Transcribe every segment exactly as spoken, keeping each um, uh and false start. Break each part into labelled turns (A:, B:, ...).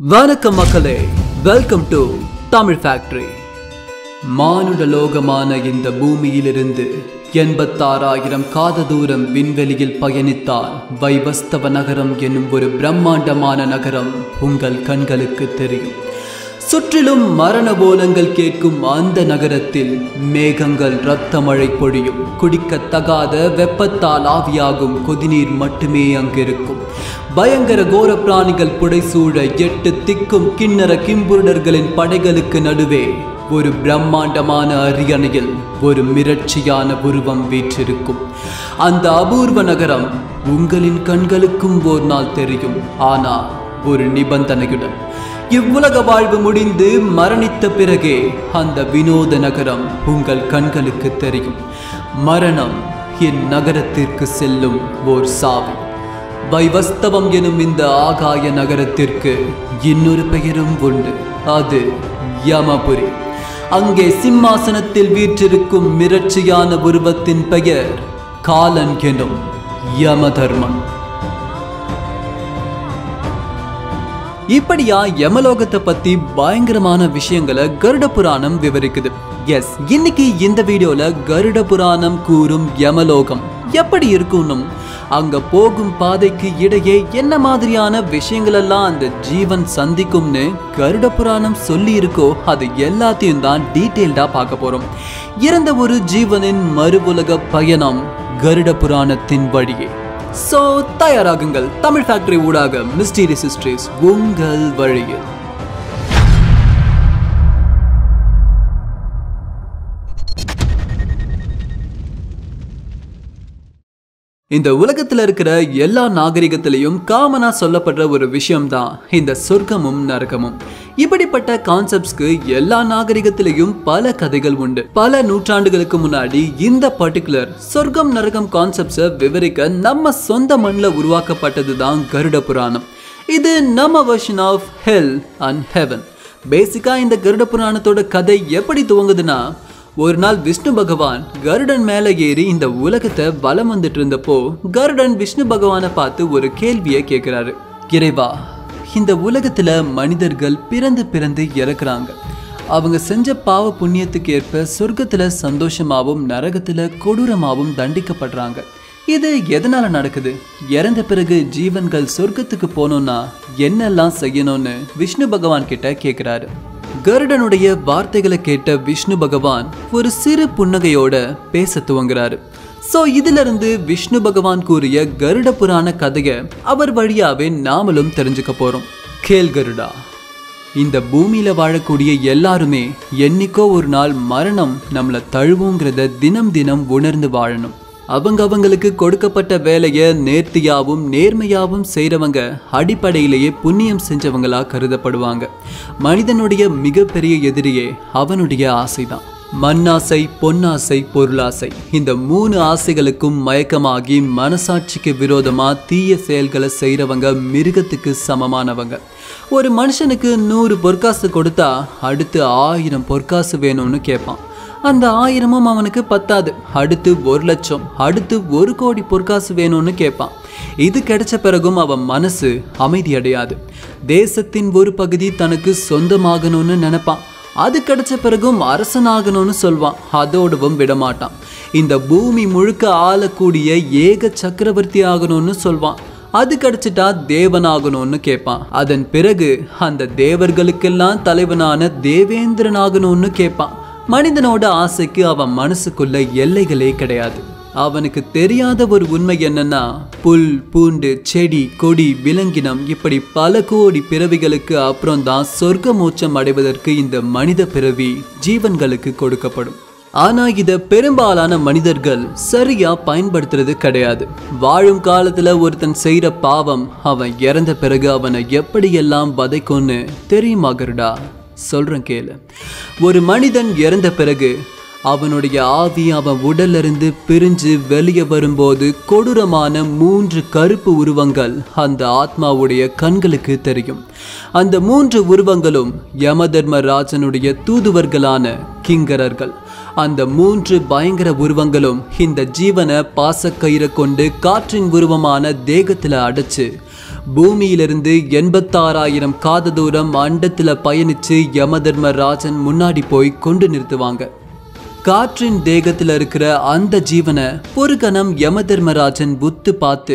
A: வணக்கம் மக்களே, welcome to Tamil factory. மானுட லோகமான இந்த பூமியிலிருந்து எண்பத்தாறாயிரம் காத தூரம் விண்வெளியில் பயணித்தால் வைவஸ்தவ நகரம் என்னும் ஒரு பிரம்மாண்டமான நகரம் உங்கள் கண்களுக்கு தெரியும். சுற்றிலும் மரண போலங்கள் கேட்கும் அந்த நகரத்தில் மேகங்கள் இரத்த மழை பொழியும். குடிக்கத்தகாத வெப்பத்தால் ஆவியாகும் கொதிநீர் மட்டுமே அங்கிருக்கும். பயங்கர கோர பிராணிகள் புடைசூழ எட்டு திக்கும் கிண்ணற கிம்புருடர்களின் படைகளுக்கு நடுவே ஒரு பிரம்மாண்டமான அரியணையில் ஒரு மிரட்சியான உருவம் வீற்றிருக்கும். அந்த அபூர்வ நகரம் உங்களின் கண்களுக்கும் ஒரு நாள் தெரியும், ஆனால் ஒரு நிபந்தனையுடன். இவ்வுலக வாழ்வு முடிந்து மரணித்த பிறகே அந்த வினோத நகரம் உங்கள் கண்களுக்கு தெரியும். மரணம் இந்நகரத்திற்கு செல்லும் ஓர் சாவி. வைவஸ்தவம் எனும் இந்த ஆகாய நகரத்திற்கு இன்னொரு பெயரும் உண்டு, அது யமபுரி. அங்கே சிம்மாசனத்தில் வீற்றிருக்கும் மிரட்சியான உருவத்தின் பெயர் காலன் எனும் யமதர்மன். இப்படியா யமலோகத்தை பத்தி பயங்கரமான விஷயங்களை கருட புராணம் விவரிக்குது. எஸ், இன்னைக்கு இந்த வீடியோல கருட புராணம் கூறும் யமலோகம் எப்படி இருக்கும்னும் அங்க போகும் பாதைக்கு இடையே என்ன மாதிரியான விஷயங்கள் எல்லாம் அந்த ஜீவன் சந்திக்கும்னு கருட புராணம் சொல்லி இருக்கோ அது எல்லாத்தையும் தான் டீட்டெயில்டா பார்க்க போறோம். இறந்த ஒரு ஜீவனின் மறுவுலக பயணம் கருட புராணத்தின் வழியே. சோ தயாராகுங்கள், தமிழ் ஃபேக்டரி ஊடாக மிஸ்டீரியஸ் ஹிஸ்டரிஸ் உங்கள் வழியில். இந்த உலகத்துல இருக்கிற எல்லா நாகரிகத்திலையும் காமனா சொல்லப்படுற ஒரு விஷயம்தான் இந்த சொர்க்கமும் நரகமும். இப்படிப்பட்ட கான்செப்ட்ஸ்க்கு எல்லா நாகரிகத்திலையும் பல கதைகள் உண்டு. பல நூற்றாண்டுகளுக்கு முன்னாடி இந்த பர்டிகுலர் சொர்க்கம் நரகம் கான்செப்ட்ஸை விவரிக்க நம்ம சொந்த மண்ணில் உருவாக்கப்பட்டது தான் கருட புராணம். இது நம்ம version of hell and heaven. பேசிக்கா இந்த கருட புராணத்தோட கதை எப்படி துவங்குதுன்னா, ஒரு நாள் விஷ்ணு பகவான் கருடன் மேல ஏறி இந்த உலகத்தை வலம் வந்துட்டு இருந்தப்போ கருடன் விஷ்ணு பகவானை பார்த்து ஒரு கேள்வியை கேட்கிறாரு. இறைவா, இந்த உலகத்துல மனிதர்கள் பிறந்து பிறந்து இறக்குறாங்க. அவங்க செஞ்ச பாவ புண்ணியத்துக்கு ஏற்ப சொர்க்கத்துல சந்தோஷமாவும் நரகத்துல கொடூரமாவும் தண்டிக்கப்படுறாங்க. இது எதனால நடக்குது? இறந்த பிறகு ஜீவன்கள் சொர்க்கத்துக்கு போனோம்னா என்னெல்லாம் செய்யணும்னு விஷ்ணு பகவான் கிட்ட கேட்கிறாரு. கருடனுடைய வார்த்தைகளை கேட்ட விஷ்ணு பகவான் ஒரு சிறு புன்னகையோட பேச துவங்குறாரு. சோ இதுல இருந்து விஷ்ணு பகவான் கூறிய கருட புராண கதையை அவர் வழியாவே நாமளும் தெரிஞ்சுக்க போறோம். கேள் கருடா, இந்த பூமியில வாழக்கூடிய எல்லாருமே என்னைக்கோ ஒரு நாள் மரணம் நம்மளை தழுவுங்கிறத தினம் தினம் உணர்ந்து வாழணும். அவங்க அவங்களுக்கு கொடுக்கப்பட்ட வேலையை நேர்த்தியாவும் நேர்மையாவும் செய்கிறவங்க அடிப்படையிலேயே புண்ணியம் செஞ்சவங்களா கருதப்படுவாங்க. மனிதனுடைய மிகப்பெரிய எதிரியே அவனுடைய ஆசைதான். மண்ணாசை, பொன்னாசை, பொருளாசை, இந்த மூணு ஆசைகளுக்கும் மயக்கமாகி மனசாட்சிக்கு விரோதமா தீய செயல்களை செய்கிறவங்க மிருகத்துக்கு சமமானவங்க. ஒரு மனுஷனுக்கு நூறு பொற்காசு கொடுத்தா அடுத்து ஆயிரம் பொற்காசு வேணும்னு கேட்பான். அந்த ஆயிரமும் அவனுக்கு பத்தாது, அடுத்து ஒரு லட்சம், அடுத்து ஒரு கோடி பொற்காசு வேணும்னு கேட்பான். இது கிடைச்ச பிறகும் அவன் மனசு அமைதி அடையாது. தேசத்தின் ஒரு பகுதி தனக்கு சொந்தமாகணும்னு நினைப்பான். அது கிடைச்ச பிறகும் அரசனாகணும்னு சொல்வான். அதோடவும் விடமாட்டான். இந்த பூமி முழுக்க ஆளக்கூடிய ஏக சக்கரவர்த்தி ஆகணும்னு சொல்வான். அது கிடைச்சிட்டா தேவனாகணும்னு கேட்பான். அதன் பிறகு அந்த தேவர்களுக்கெல்லாம் தலைவனான தேவேந்திரன் ஆகணும்னு கேட்பான். மனிதனோட ஆசைக்கு அவன் மனசுக்குள்ள எல்லைகளே கிடையாது. அவனுக்கு தெரியாத ஒரு உண்மை என்னன்னா, புல், பூண்டு, செடி, கொடி, விலங்கினம் இப்படி பல கோடி பிறவிகளுக்கு அப்புறம் தான் சொர்க்க மோட்சம் அடைவதற்கு இந்த மனித பிறவி ஜீவன்களுக்கு கொடுக்கப்படும். ஆனா இத பெரும்பாலான மனிதர்கள் சரியா பயன்படுத்துறது கிடையாது. வாழும் காலத்துல ஒருத்தன் செய்யற பாவம் அவன் இறந்த பிறகு அவனை எப்படியெல்லாம் வதைக்கும்னு தெரியுமா கருடா? சொல்றேன் கேளு. ஒரு மனிதன் இறந்த பிறகு அவனுடைய ஆவி அவன் உடல்ல இருந்து பிரிஞ்சு வெளியே வரும்போது கொடூரமான மூன்று கருப்பு உருவங்கள் அந்த ஆத்மாவுடைய கண்களுக்கு தெரியும். அந்த மூன்று உருவங்களும் யமதர்மராஜனுடைய தூதுவர்களான கிங்கரர்கள். அந்த மூன்று பயங்கர உருவங்களும் இந்த ஜீவனை பாசக்கயிறை கொண்டு காற்றின் உருவமான தேகத்துல அடைச்சு பூமியிலிருந்து எண்பத்தாறாயிரம் காத தூரம் அண்டத்துல பயணிச்சு யமதர்மராஜன் முன்னாடி போய் கொண்டு நிறுத்துவாங்க. காற்றின் தேகத்தில் இருக்கிற அந்த ஜீவனை ஒரு கணம் யமதர்மராஜன் புத்து பார்த்து,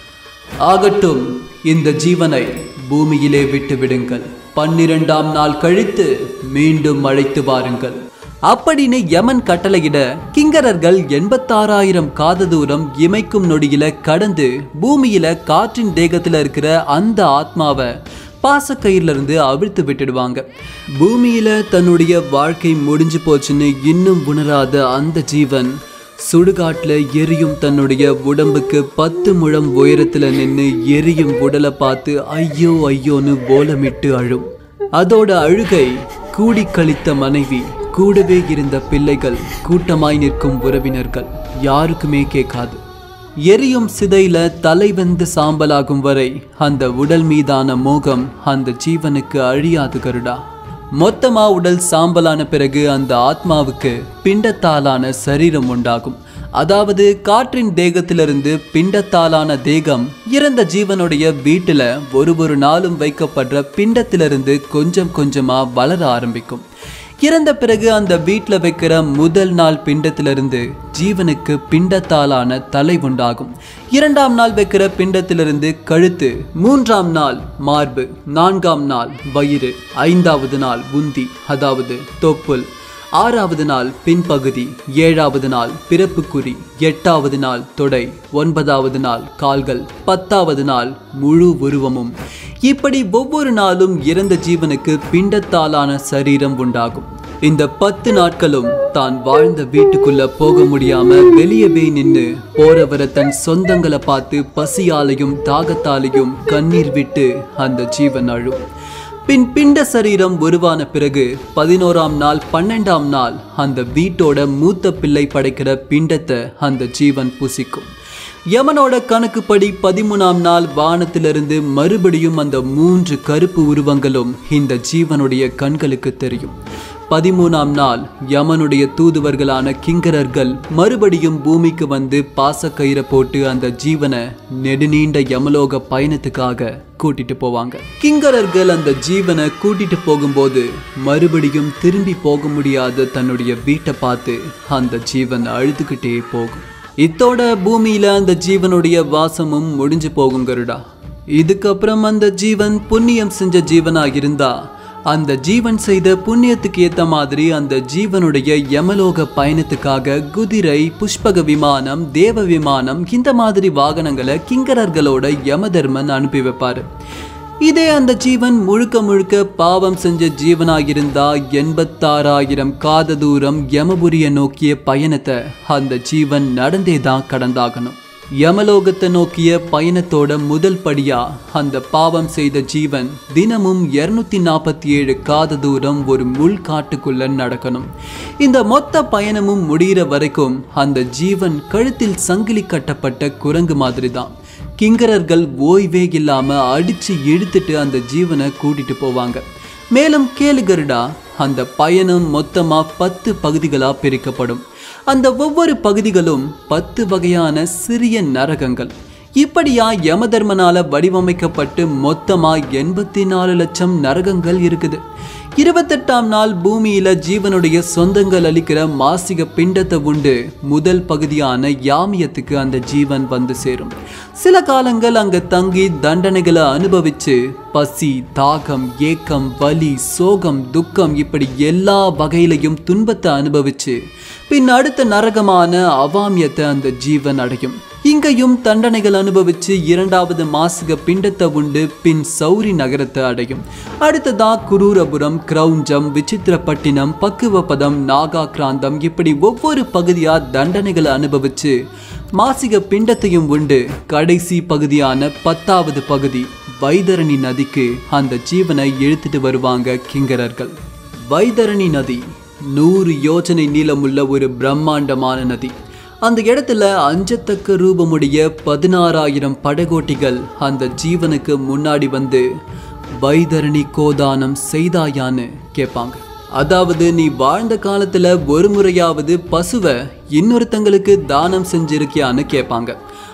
A: ஆகட்டும், இந்த ஜீவனை பூமியிலே விட்டு விடுங்கள், பன்னிரெண்டாம் நாள் கழித்து மீண்டும் அழைத்து வாருங்கள் அப்படின்னு யமன் கட்டளையிட கிங்கரர்கள் எண்பத்தாறாயிரம் காத தூரம் இமைக்கும் நொடியில கடந்து பூமியில காற்றின் தேகத்துல இருக்கிற அந்த ஆத்மாவை பாசக்கயிறுல இருந்து அவிழ்த்து விட்டுடுவாங்க. பூமியில தன்னுடைய வாழ்க்கை முடிஞ்சு போச்சுன்னு இன்னும் உணராத அந்த ஜீவன் சுடுகாட்டுல எரியும் தன்னுடைய உடம்புக்கு பத்து முழம் உயரத்துல நின்று எரியும் உடலை பார்த்து ஐயோ ஐயோன்னு ஓலமிட்டு அழும். அதோட அழுகை கூடி கழித்த மனைவி, கூடவே இருந்த பிள்ளைகள், கூட்டமாய் நிற்கும் உறவினர்கள் யாருக்குமே கேட்காது. எரியும் சிதையில தலை வந்து சாம்பலாகும் வரை அந்த உடல் மீதான மோகம் அந்த ஜீவனுக்கு அழியாது கருடா. மொத்தமா உடல் சாம்பலான பிறகு அந்த ஆத்மாவுக்கு பிண்டத்தாலான சரீரம் உண்டாகும். அதாவது காற்றின் தேகத்திலிருந்து பிண்டத்தாலான தேகம் இறந்த ஜீவனுடைய வீட்டுல ஒரு ஒரு நாளும் வைக்கப்படுற பிண்டத்திலிருந்து கொஞ்சம் கொஞ்சமா வளர ஆரம்பிக்கும். இறந்த பிறகு அந்த வீட்டில் வைக்கிற முதல் நாள் பிண்டத்திலிருந்து ஜீவனுக்கு பிண்டத்தாலான தலை உண்டாகும். இரண்டாம் நாள் வைக்கிற பிண்டத்திலிருந்து கழுத்து, மூன்றாம் நாள் மார்பு, நான்காம் நாள் வயிறு, ஐந்தாவது நாள் உந்தி அதாவது தொப்புள், ஆறாவது நாள் பின்பகுதி, ஏழாவது நாள் பிறப்புக்குறி, எட்டாவது நாள் தொடை, ஒன்பதாவது நாள் கால்கள், பத்தாவது நாள் முழு உருவமும். இப்படி ஒவ்வொரு நாளும் இறந்த ஜீவனுக்கு பிண்டத்தாலான சரீரம் உண்டாகும். இந்த பத்து நாட்களும் தான் வாழ்ந்த வீட்டுக்குள்ள போக முடியாம வெளியவே நின்று போறவரை தன் சொந்தங்களை பார்த்து பசியாலையும் தாகத்தாலையும் கண்ணீர் விட்டு அந்த ஜீவன் அழும். பின் பிண்ட சரீரம் உருவான பிறகு பதினோராம் நாள் பன்னெண்டாம் நாள் அந்த வீட்டோட மூத்த பிள்ளை படைக்கிற பிண்டத்தை அந்த ஜீவன் புசிக்கும். யமனோட கணக்குப்படி பதிமூணாம் நாள் வானத்திலிருந்து மறுபடியும் அந்த மூன்று கருப்பு உருவங்களும் இந்த ஜீவனுடைய கண்களுக்கு தெரியும். பதிமூணாம் நாள் யமனுடைய தூதுவர்களான கிங்கரர்கள் மறுபடியும் பூமிக்கு வந்து பாசக்கயிறை போட்டு அந்த ஜீவனை நெடுநீண்ட யமலோக பயணத்துக்காக கூட்டிட்டு போவாங்க. கிங்கரர்கள் அந்த ஜீவனை கூட்டிட்டு போகும்போது மறுபடியும் திரும்பி போக முடியாத தன்னுடைய வீட்டை பார்த்து அந்த ஜீவன் அழுதுகிட்டே போகும். இத்தோட பூமியில அந்த ஜீவனுடைய வாசமும் முடிஞ்சு போகும் கருடா. இதுக்கப்புறம் அந்த ஜீவன் புண்ணியம் செஞ்ச ஜீவனாக இருந்தா அந்த ஜீவன் செய்த புண்ணியத்துக்கு ஏத்த மாதிரி அந்த ஜீவனுடைய யமலோக பயணத்துக்காக குதிரை, புஷ்பக விமானம், தேவ விமானம் இந்த மாதிரி வாகனங்களை கிங்கரர்களோட யமதர்மன் அனுப்பி வைப்பாரு. இதே அந்த ஜீவன் முழுக்க முழுக்க பாவம் செஞ்ச ஜீவனாயிருந்தா எண்பத்தாறாயிரம் காத தூரம் யமபுரிய நோக்கிய பயணத்தை அந்த ஜீவன் நடந்தேதான் கடந்தாகணும். யமலோகத்தை நோக்கிய பயணத்தோட முதல் படியா அந்த பாவம் செய்த ஜீவன் தினமும் இருநூத்தி நாற்பத்தி ஏழு காத தூரம் ஒரு முள் காட்டுக்குள்ள நடக்கணும். இந்த மொத்த பயணமும் முடிகிற வரைக்கும் அந்த ஜீவன் கழுத்தில் சங்கிலி கட்டப்பட்ட குரங்கு மாதிரி தான். கிங்கரர்கள் ஓய்வே இல்லாம அடிச்சு இழுத்துட்டு அந்த ஜீவனை கூட்டிட்டு போவாங்க. மேலும் கேளுகருடா, அந்த பயணம் மொத்தமா பத்து பகுதிகளா பிரிக்கப்படும். அந்த ஒவ்வொரு பகுதிகளும் பத்து வகையான சிறிய நரகங்கள். இப்படியா யமதர்மனால வடிவமைக்கப்பட்டு மொத்தமா எண்பத்தி நாலு லட்சம் நரகங்கள் இருக்குது. இருபத்தெட்டாம் நாள் பூமியில ஜீவனுடைய சொந்தங்கள் அளிக்கிற மாசிக பிண்டத்தை உண்டு முதல் பகுதியான யாமியத்துக்கு அந்த ஜீவன் வந்து சேரும். சில காலங்கள் அங்க தங்கி தண்டனைகளை அனுபவிச்சு பசி, தாகம், ஏக்கம், வலி, சோகம், துக்கம் இப்படி எல்லா வகையிலையும் துன்பத்தை அனுபவிச்சு பின் அடுத்த நரகமான அவாமியத்தை அந்த ஜீவன் அடையும். இங்கேயும் தண்டனைகள் அனுபவிச்சு இரண்டாவது மாசிக பிண்டத்தை உண்டு பின் சௌரி நகரத்தை அடையும். அடுத்ததா குரூரபுரம், கிரௌஞ்சம், விசித்திரப்பட்டினம், பக்குவபதம், நாகாகிராந்தம் இப்படி ஒவ்வொரு பகுதியா தண்டனைகளை அனுபவிச்சு மாசிக பிண்டத்தையும் உண்டு கடைசி பகுதியான பத்தாவது பகுதி வைதரணி நதிக்கு அந்த ஜீவனை இழுத்துட்டு வருவாங்க கிங்கரர்கள். வைதரணி நதி நூறு யோஜனை நீளமுள்ள ஒரு பிரம்மாண்டமான நதி. அந்த இடத்துல அஞ்சத்தக்க ரூபமுடைய பதினாறாயிரம் படகோட்டிகள் அந்த ஜீவனுக்கு முன்னாடி வந்து வைதரணி கோதானம் செய்தாயான்னு கேட்பாங்க. அதாவது நீ வாழ்ந்த காலத்துல ஒரு முறையாவது பசுவை இன்னொருத்தங்களுக்கு தானம் செஞ்சிருக்கியான்னு கேட்பாங்க.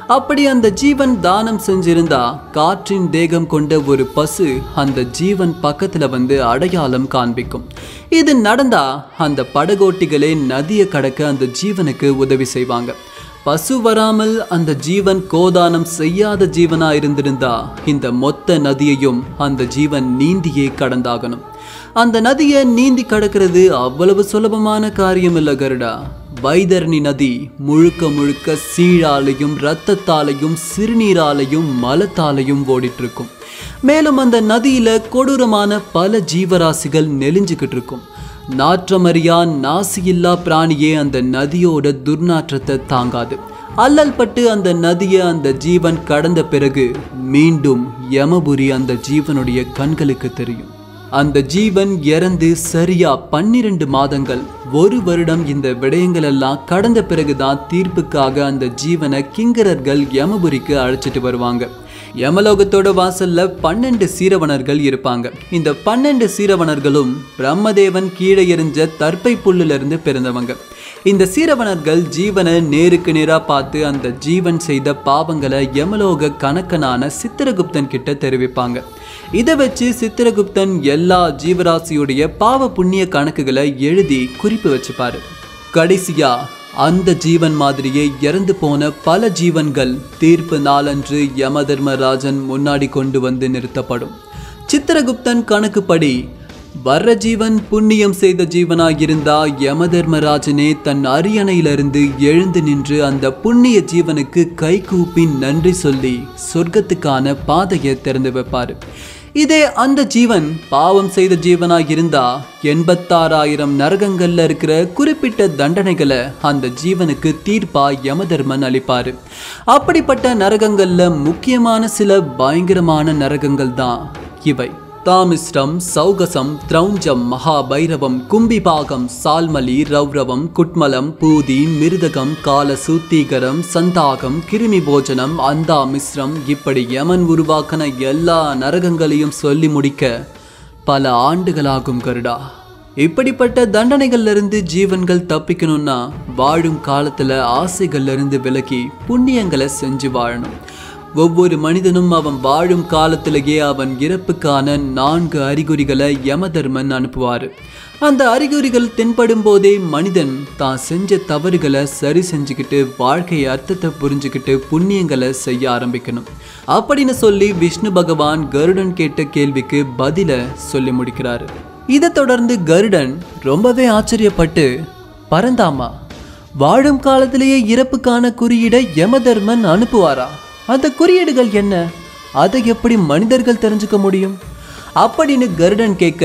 A: அப்படி அந்த ஜீவன் தானம் செஞ்சிருந்தா காற்றின் தேகம் கொண்ட ஒரு பசு அந்த ஜீவன் பக்கத்துல வந்து அடையாளம் காண்பிக்கும். இது நடந்தா அந்த படகோட்டிகளே நதியை கடக்க அந்த ஜீவனுக்கு உதவி செய்வாங்க. பசு வராமல் அந்த ஜீவன் கோதானம் செய்யாத ஜீவனா இருந்திருந்தா இந்த மொத்த நதியையும் அந்த ஜீவன் நீந்தியே கடந்தாகணும். அந்த நதியை நீந்தி கடக்கிறது அவ்வளவு சுலபமான காரியம் இல்ல கருடா. வைதரணி நதி முழுக்க முழுக்க சீழாலையும் இரத்தத்தாலையும் சிறுநீராலையும் மலத்தாலையும் ஓடிட்டு இருக்கும். மேலும் அந்த நதியில கொடூரமான பல ஜீவராசிகள் நெளிஞ்சுக்கிட்டு இருக்கும். நாற்றமறியா நாசியில்லா பிராணியே அந்த நதியோட துர்நாற்றத்தை தாங்காது. அல்லல் பட்டு அந்த நதியை அந்த ஜீவன் கடந்த பிறகு மீண்டும் யமபுரி அந்த ஜீவனுடைய கண்களுக்கு தெரியும். அந்த ஜீவன் இறந்து சரியா பன்னிரண்டு மாதங்கள் ஒரு வருடம் இந்த விடயங்கள் எல்லாம் கடந்த பிறகுதான் தீர்ப்புக்காக அந்த ஜீவனை கிங்கரர்கள் யமபுரிக்கு அழைச்சிட்டு வருவாங்க. யமலோகத்தோட வாசல்ல பன்னெண்டு சீரவணர்கள் இருப்பாங்க. இந்த பன்னெண்டு சீரவணர்களும் பிரம்மதேவன் கீழே எறிஞ்ச தர்ப்பை புல்லுல இருந்து பிறந்தவங்க. இந்த சீரவணர்கள் ஜீவனை நேருக்கு நேரா பார்த்து அந்த ஜீவன் செய்த பாவங்களை யமலோக கணக்கனான சித்திரகுப்தன் கிட்ட தெரிவிப்பாங்க. இதை வச்சு சித்திரகுப்தன் எல்லா ஜீவராசியுடைய பாவ புண்ணிய கணக்குகளை எழுதி குறிப்பு வச்சுப்பாரு. கடைசியா அந்த ஜீவன் மாதிரியே இறந்து போன பல ஜீவன்கள் தீர்ப்பு நாளன்று யமதர்மராஜன் முன்னாடி கொண்டு வந்து நிறுத்தப்படும். சித்திரகுப்தன் கணக்குப்படி வர்ற ஜீவன் புண்ணியம் செய்த ஜீவனாயிருந்தா யமதர்மராஜனே தன் அரியணையிலிருந்து எழுந்து நின்று அந்த புண்ணிய ஜீவனுக்கு கை கூப்பி நன்றி சொல்லி சொர்க்கத்துக்கான பாதையை திறந்து வைப்பாரு. இதே அந்த ஜீவன் பாவம் செய்த ஜீவனாயிருந்தா எண்பத்தாறாயிரம் நரகங்கள்ல இருக்கிற குறிப்பிட்ட தண்டனைகளை அந்த ஜீவனுக்கு தீர்ப்பா யமதர்மன் அளிப்பாரு. அப்படிப்பட்ட நரகங்கள்ல முக்கியமான சில பயங்கரமான நரகங்கள் தான் இவை. தாமிஸ்ரம், சௌகசம், திரௌஞ்சம், மகாபைரவம், கும்பிபாகம், சால்மலி, ரௌரவம், குட்மலம், பூதி, மிருதகம், காலசு, தீகரம், சந்தாகம், கிருமி போஜனம், அந்தாமிஸ்ரம், இப்படி யமன் உருவாக்கின எல்லா நரகங்களையும் சொல்லி முடிக்க பல ஆண்டுகளாகும் கருடா. இப்படிப்பட்ட தண்டனைகள்ல இருந்து ஜீவன்கள் தப்பிக்கணும்னா வாழும் காலத்துல ஆசைகள்ல இருந்து விலகி புண்ணியங்களை செஞ்சு வாழணும். ஒவ்வொரு மனிதனும் அவன் வாழும் காலத்திலேயே அவன் இறப்புக்கான நான்கு அறிகுறிகளை யமதர்மன் அனுப்புவார். அந்த அறிகுறிகள் தென்படும் போதே மனிதன் தான் செஞ்ச தவறுகளை சரி செஞ்சுக்கிட்டு வாழ்க்கை அர்த்தத்தை புரிஞ்சுக்கிட்டு புண்ணியங்களை செய்ய ஆரம்பிக்கணும் அப்படின்னு சொல்லி விஷ்ணு பகவான் கருடன் கேட்ட கேள்விக்கு பதில சொல்லி முடிக்கிறாரு. இதை தொடர்ந்து கருடன் ரொம்பவே ஆச்சரியப்பட்டு, பரந்தாமா, வாழும் காலத்திலேயே இறப்புக்கான குறியீடை யமதர்மன் அனுப்புவாரா? அந்த குறியீடுகள் என்ன? அதை எப்படி மனிதர்கள் தெரிஞ்சுக்க முடியும் அப்படின்னு கருடன் கேட்க,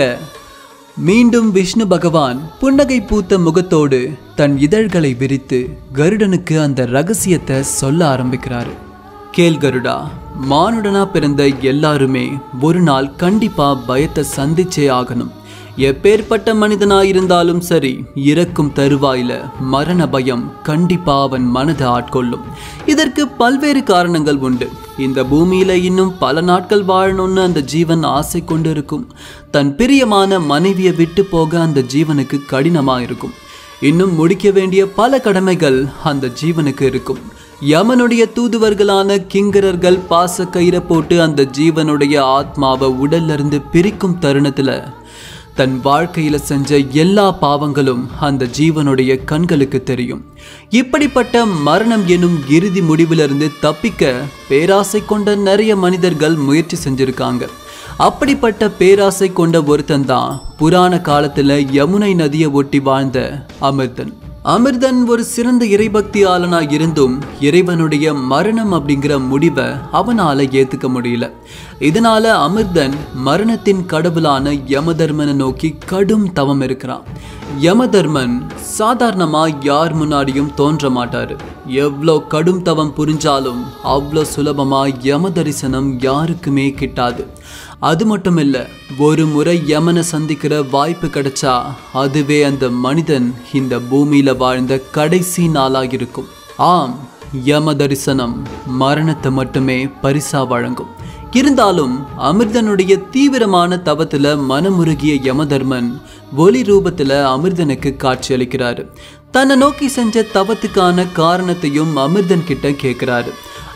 A: மீண்டும் விஷ்ணு பகவான் புன்னகை பூத்த முகத்தோடு தன் இதழ்களை விரித்து கருடனுக்கு அந்த ரகசியத்தை சொல்ல ஆரம்பிக்கிறாரு. கேள் கருடா, மானுடனா பிறந்த எல்லாருமே ஒரு நாள் கண்டிப்பா பயத்தை சந்திச்சே ஆகணும். எப்பேற்பட்ட மனிதனாயிருந்தாலும் சரி, இறக்கும் தருவாயில மரண பயம் கண்டிப்பா அவன் மனதை ஆட்கொள்ளும். இதற்கு பல்வேறு காரணங்கள் உண்டு. இந்த பூமியில இன்னும் பல நாட்கள் வாழணும்னு அந்த ஜீவன் ஆசை கொண்டு இருக்கும். தன் பிரியமான மனைவியை விட்டு போக அந்த ஜீவனுக்கு கடினமா இருக்கும். இன்னும் முடிக்க வேண்டிய பல கடமைகள் அந்த ஜீவனுக்கு இருக்கும். யமனுடைய தூதுவர்களான கிங்கரர்கள் பாச கயிறை போட்டு அந்த ஜீவனுடைய ஆத்மாவை உடல்ல இருந்து பிரிக்கும் தருணத்துல தன் வாழ்க்கையில செஞ்ச எல்லா பாவங்களும் அந்த ஜீவனுடைய கண்களுக்கு தெரியும். இப்படிப்பட்ட மரணம் எனும் இறுதி முடிவிலிருந்து தப்பிக்க பேராசை கொண்ட நிறைய மனிதர்கள் முயற்சி செஞ்சிருக்காங்க. அப்படிப்பட்ட பேராசை கொண்ட ஒருத்தன் தான் புராண காலத்துல யமுனை நதியை ஒட்டி வாழ்ந்த அமிர்தன். அமிர்தன் ஒரு சிறந்த இறைபக்தியாளனா இருந்தும் இறைவனுடைய மரணம் அப்படிங்கிற முடிவை அவனால ஏத்துக்க முடியல. இதனால அமிர்தன் மரணத்தின் கடவுளான யமதர்மனை நோக்கி கடும் தவம் இருக்கிறான். யமதர்மன் சாதாரணமா யார் முன்னாடியும் தோன்ற மாட்டாரு. எவ்வளோ கடும் தவம் புரிஞ்சாலும் அவ்வளோ சுலபமா யம தரிசனம் யாருக்குமே கிட்டாது. அது மட்டும் இல்ல, ஒரு முறை யமனை சந்திக்கிற வாய்ப்பு கிடைச்சா அதுவே அந்த மனிதன் இந்த பூமியில வாழ்ந்த கடைசி நாளாயிருக்கும். ஆம், யம தரிசனம் மரணத்தை மட்டுமே பரிசா வழங்கும். இருந்தாலும் அமிர்தனுடைய தீவிரமான தவத்துல மனமுருகிய யமதர்மன் ஒளி ரூபத்துல அமிர்தனுக்கு காட்சி அளிக்கிறாரு. தன்னை நோக்கி செஞ்ச தவத்துக்கான காரணத்தையும் அமிர்தன் கிட்ட கேட்கிறாரு.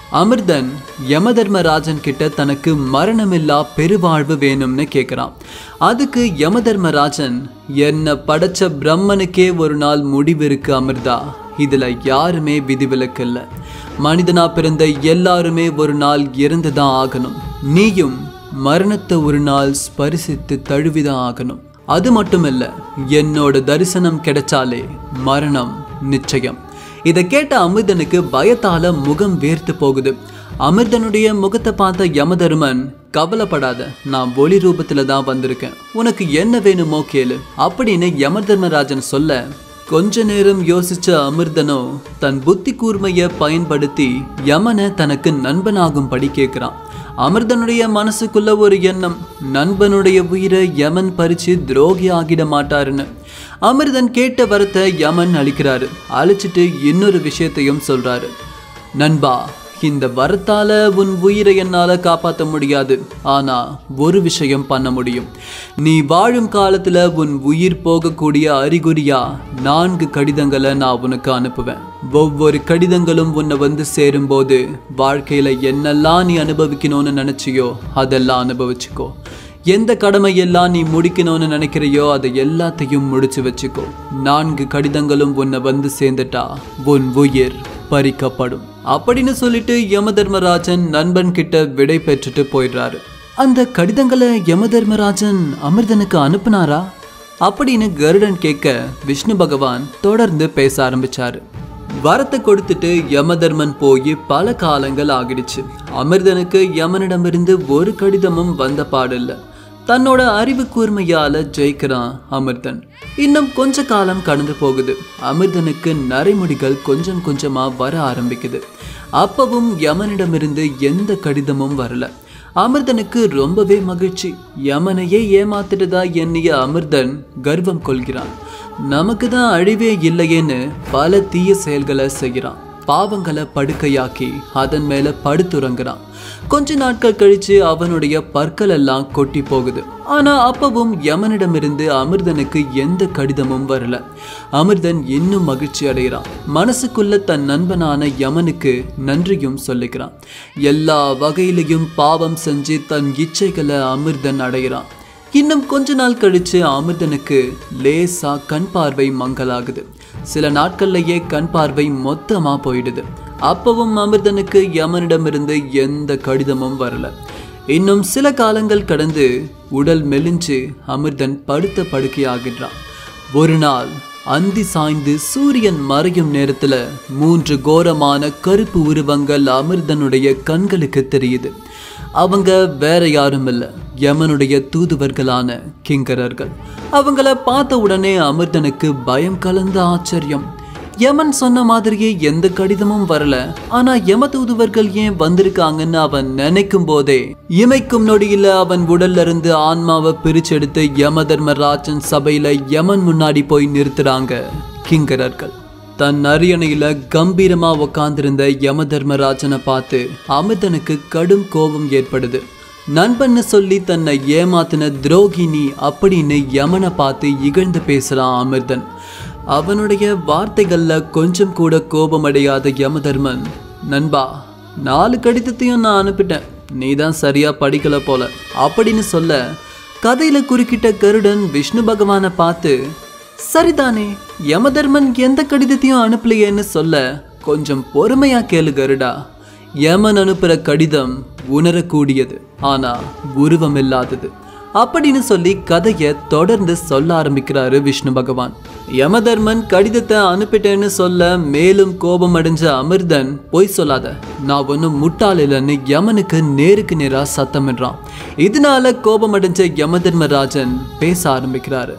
A: அமிர்தன் யமதர்மராஜன் கிட்ட தனக்கு மரணமில்லா பெருவாழ்வு வேணும்னு கேட்குறான். அதுக்கு யமதர்மராஜன், என்ன படைச்ச பிரம்மனுக்கே ஒரு நாள் முடிவு இருக்கு அமிர்தா, இதுல யாருமே விதிவிலக்கு இல்லை. மனிதனா பிறந்த எல்லாருமே ஒரு நாள் இறந்துதான் ஆகணும். நீயும் மரணத்தை ஒரு நாள் ஸ்பரிசித்து தழுவிதான் ஆகணும். அது மட்டுமில்ல, என்னோட தரிசனம் கிடைச்சாலே மரணம் நிச்சயம். இதை கேட்ட அமிர்தனுக்கு பயத்தால முகம் வேர்த்து போகுது. அமிர்தனுடைய முகத்தை பார்த்த யமதர்மன், கவலைப்படாத, நான் ஒளி ரூபத்துல தான் வந்திருக்கேன், உனக்கு என்ன வேணுமோ கேளு அப்படின்னு யமதர்மராஜன் சொல்ல, கொஞ்ச நேரம் யோசிச்ச அமிர்தனோ தன் புத்தி கூர்மையை பயன்படுத்தி யமனை தனக்கு நண்பனாகும்படி கேட்கிறான். அமிர்தனுடைய மனசுக்குள்ள ஒரு எண்ணம், நண்பனுடைய உயிரை யமன் பறிச்சு துரோகி ஆகிட மாட்டாருன்னு. அமிர்தன் கேட்ட வரத்தை யமன் அளிக்கிறாரு. அழிச்சிட்டு இன்னொரு விஷயத்தையும் சொல்றாரு. நண்பா, இந்த வரத்தால உன் உயிரை என்னால காப்பாற்ற முடியாது, ஆனா ஒரு விஷயம் பண்ண முடியும். நீ வாழும் காலத்துல உன் உயிர் போகக்கூடிய அறிகுறியா நான்கு கடிதங்களை நான் உனக்கு அனுப்புவேன். ஒவ்வொரு கடிதங்களும் உன்னை வந்து சேரும் போது வாழ்க்கையில என்னெல்லாம் நீ அனுபவிக்கணும்னு நினைச்சியோ அதெல்லாம் அனுபவிச்சுக்கோ. எந்த கடமையெல்லாம் நீ முடிக்கணும்னு நினைக்கிறையோ அதை எல்லாத்தையும் முடிச்சு வச்சுக்கோ. நான்கு கடிதங்களும் உன்னை வந்து சேர்ந்துட்டா உன் உயிர் பறிக்கப்படும் அப்படின்னு சொல்லிட்டு யமதர்மராஜன் நண்பன் கிட்ட விடை பெற்றுட்டு போயிடுறாரு. அந்த கடிதங்களை யமதர்மராஜன் அமிர்தனுக்கு அனுப்புனாரா அப்படின்னு கருடன் கேட்க விஷ்ணு பகவான் தொடர்ந்து பேச ஆரம்பிச்சாரு. வரத்தை கொடுத்துட்டு யமதர்மன் போய் பல காலங்கள் ஆகிடுச்சு. அமிர்தனுக்கு யமனிடமிருந்து ஒரு கடிதமும் வந்த பாடில்லை. தன்னோட அறிவு கூர்மையால ஜெயிக்கிறான் அமிர்தன். இன்னும் கொஞ்ச காலம் கடந்து போகுது. அமிர்தனுக்கு நரைமுடிகள் கொஞ்சம் கொஞ்சமா வர ஆரம்பிக்குது. அப்பவும் யமனிடமிருந்து எந்த கடிதமும் வரல. அமிர்தனுக்கு ரொம்பவே மகிழ்ச்சி. யமனையே ஏமாத்திட்டதா எண்ணிய அமிர்தன் கர்வம் கொள்கிறான். நமக்கு தான் அழிவே இல்லையேன்னு பல தீய செயல்களை செய்கிறான். பாவங்களை படுக்கையாக்கி அதன் மேல படுத்துறங்குறான். கொஞ்ச நாட்கள் கழிச்சு அவனுடைய பற்கள் எல்லாம் கொட்டி போகுது. ஆனா அப்பவும் யமனிடமிருந்து அமிர்தனுக்கு எந்த கடிதமும் வரல. அமிர்தன் இன்னும் மகிழ்ச்சி அடைகிறான். மனசுக்குள்ள தன் நண்பனான யமனுக்கு நன்றியும் சொல்லிக்கிறான். எல்லா வகையிலையும் பாவம் செஞ்சு தன் இச்சைகளை அமிர்தன் அடைகிறான். இன்னும் கொஞ்ச நாள் கழிச்சு அமிர்தனுக்கு லேசா கண் பார்வை மங்கலாகுது. சில நாட்கள்லயே கண் பார்வை மொத்தமா போயிடுது. அப்பவும் அமிர்தனுக்கு யமனிடமிருந்து எந்த கடிதமும் வரல. இன்னும் சில காலங்கள் கடந்து உடல் மெலிஞ்சு அமிர்தன் படுத்த படுக்கையாகின்றான். ஒரு நாள் அந்தி சாய்ந்து சூரியன் மறையும் நேரத்துல மூன்று கோரமான கருப்பு உருவங்கள் அமிர்தனுடைய கண்களுக்கு தெரியுது. அவங்க வேற யாரும் இல்லை, யமனுடைய தூதுவர்களான கிங்கரர்கள். அவங்கள பார்த்த உடனே அமிர்தனுக்கு பயம் கலந்த ஆச்சரியம். யமன் சொன்ன மாதிரியே எந்த கடிதமும் வரல. ஆனா யம தூதுவர்கள் ஏன் வந்திருக்காங்கன்னு அவன் நினைக்கும் போதே இமைக்கும் நொடியில அவன் உடல்ல இருந்து ஆன்மாவை பிரிச்செடுத்து யமதர்மராஜன் சபையில யமன் முன்னாடி போய் நிறுத்துறாங்க கிங்கரர்கள். தன் அரியணையில கம்பீரமா உக்காந்திருந்த யமதர்மராஜனை பார்த்து அமிர்தனுக்கு கடும் கோபம் ஏற்படுது. நண்பன்னு சொல்லி தன்னை ஏமாத்தின துரோகினி அப்படின்னு யமனை பார்த்து இகழ்ந்து பேசுறான் அமிர்தன். அவனுடைய வார்த்தைகள்ல கொஞ்சம் கூட கோபமடையாத யமதர்மன், நண்பா, நாலு கடிதத்தையும் நான் அனுப்பிட்டேன், நீ தான் சரியா படிக்கல போல அப்படின்னு சொல்ல, கதையில குறுக்கிட்ட கருடன் விஷ்ணு பகவானை பார்த்து, சரிதானே, யமதர்மன் எந்த கடிதத்தையும் அனுப்பலையேன்னு சொல்ல, கொஞ்சம் பொறுமையா கேளு கருடா, யமன் அனுப்புற கடிதம் உணரக்கூடியது, ஆனா உருவம் இல்லாதது அப்படின்னு சொல்லி கதையை தொடர்ந்து சொல்ல ஆரம்பிக்கிறாரு விஷ்ணு பகவான். யமதர்மன் கடிதத்தை அனுப்பிட்டேன்னு சொல்ல மேலும் கோபம் அடைஞ்ச அமிர்தன், பொய் சொல்லாத, நான் ஒன்னும் முட்டாள் இல்லைன்னு யமனுக்கு நேருக்கு நேரா சத்தமிடுறான். இதனால கோபம் அடைஞ்ச யமதர்மராஜன் பேச ஆரம்பிக்கிறாரு.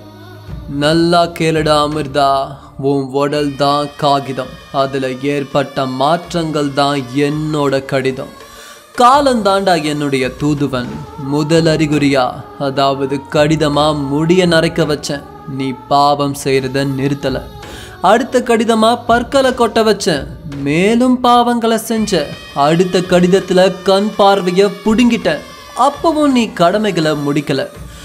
A: நல்லா கேளுடா அமிர்தா, உன் உடல் தான் காகிதம், அதுல ஏற்பட்ட மாற்றங்கள் தான் என்னோட கடிதம். காலந்தாண்டா என்னுடைய தூதுவன். முதல் அறிகுறியா, அதாவது கடிதமா முடிய நரைக்க வச்சேன், நீ பாவம் செய்யறத நிறுத்தல. அடுத்த கடிதமா பற்களை கொட்ட வச்சேன், மேலும் பாவங்களை செஞ்ச. அடுத்த கடிதத்துல கண் பார்வைய புடுங்கிட்ட, அப்பவும் நீ கடமைகளை முடிக்கல.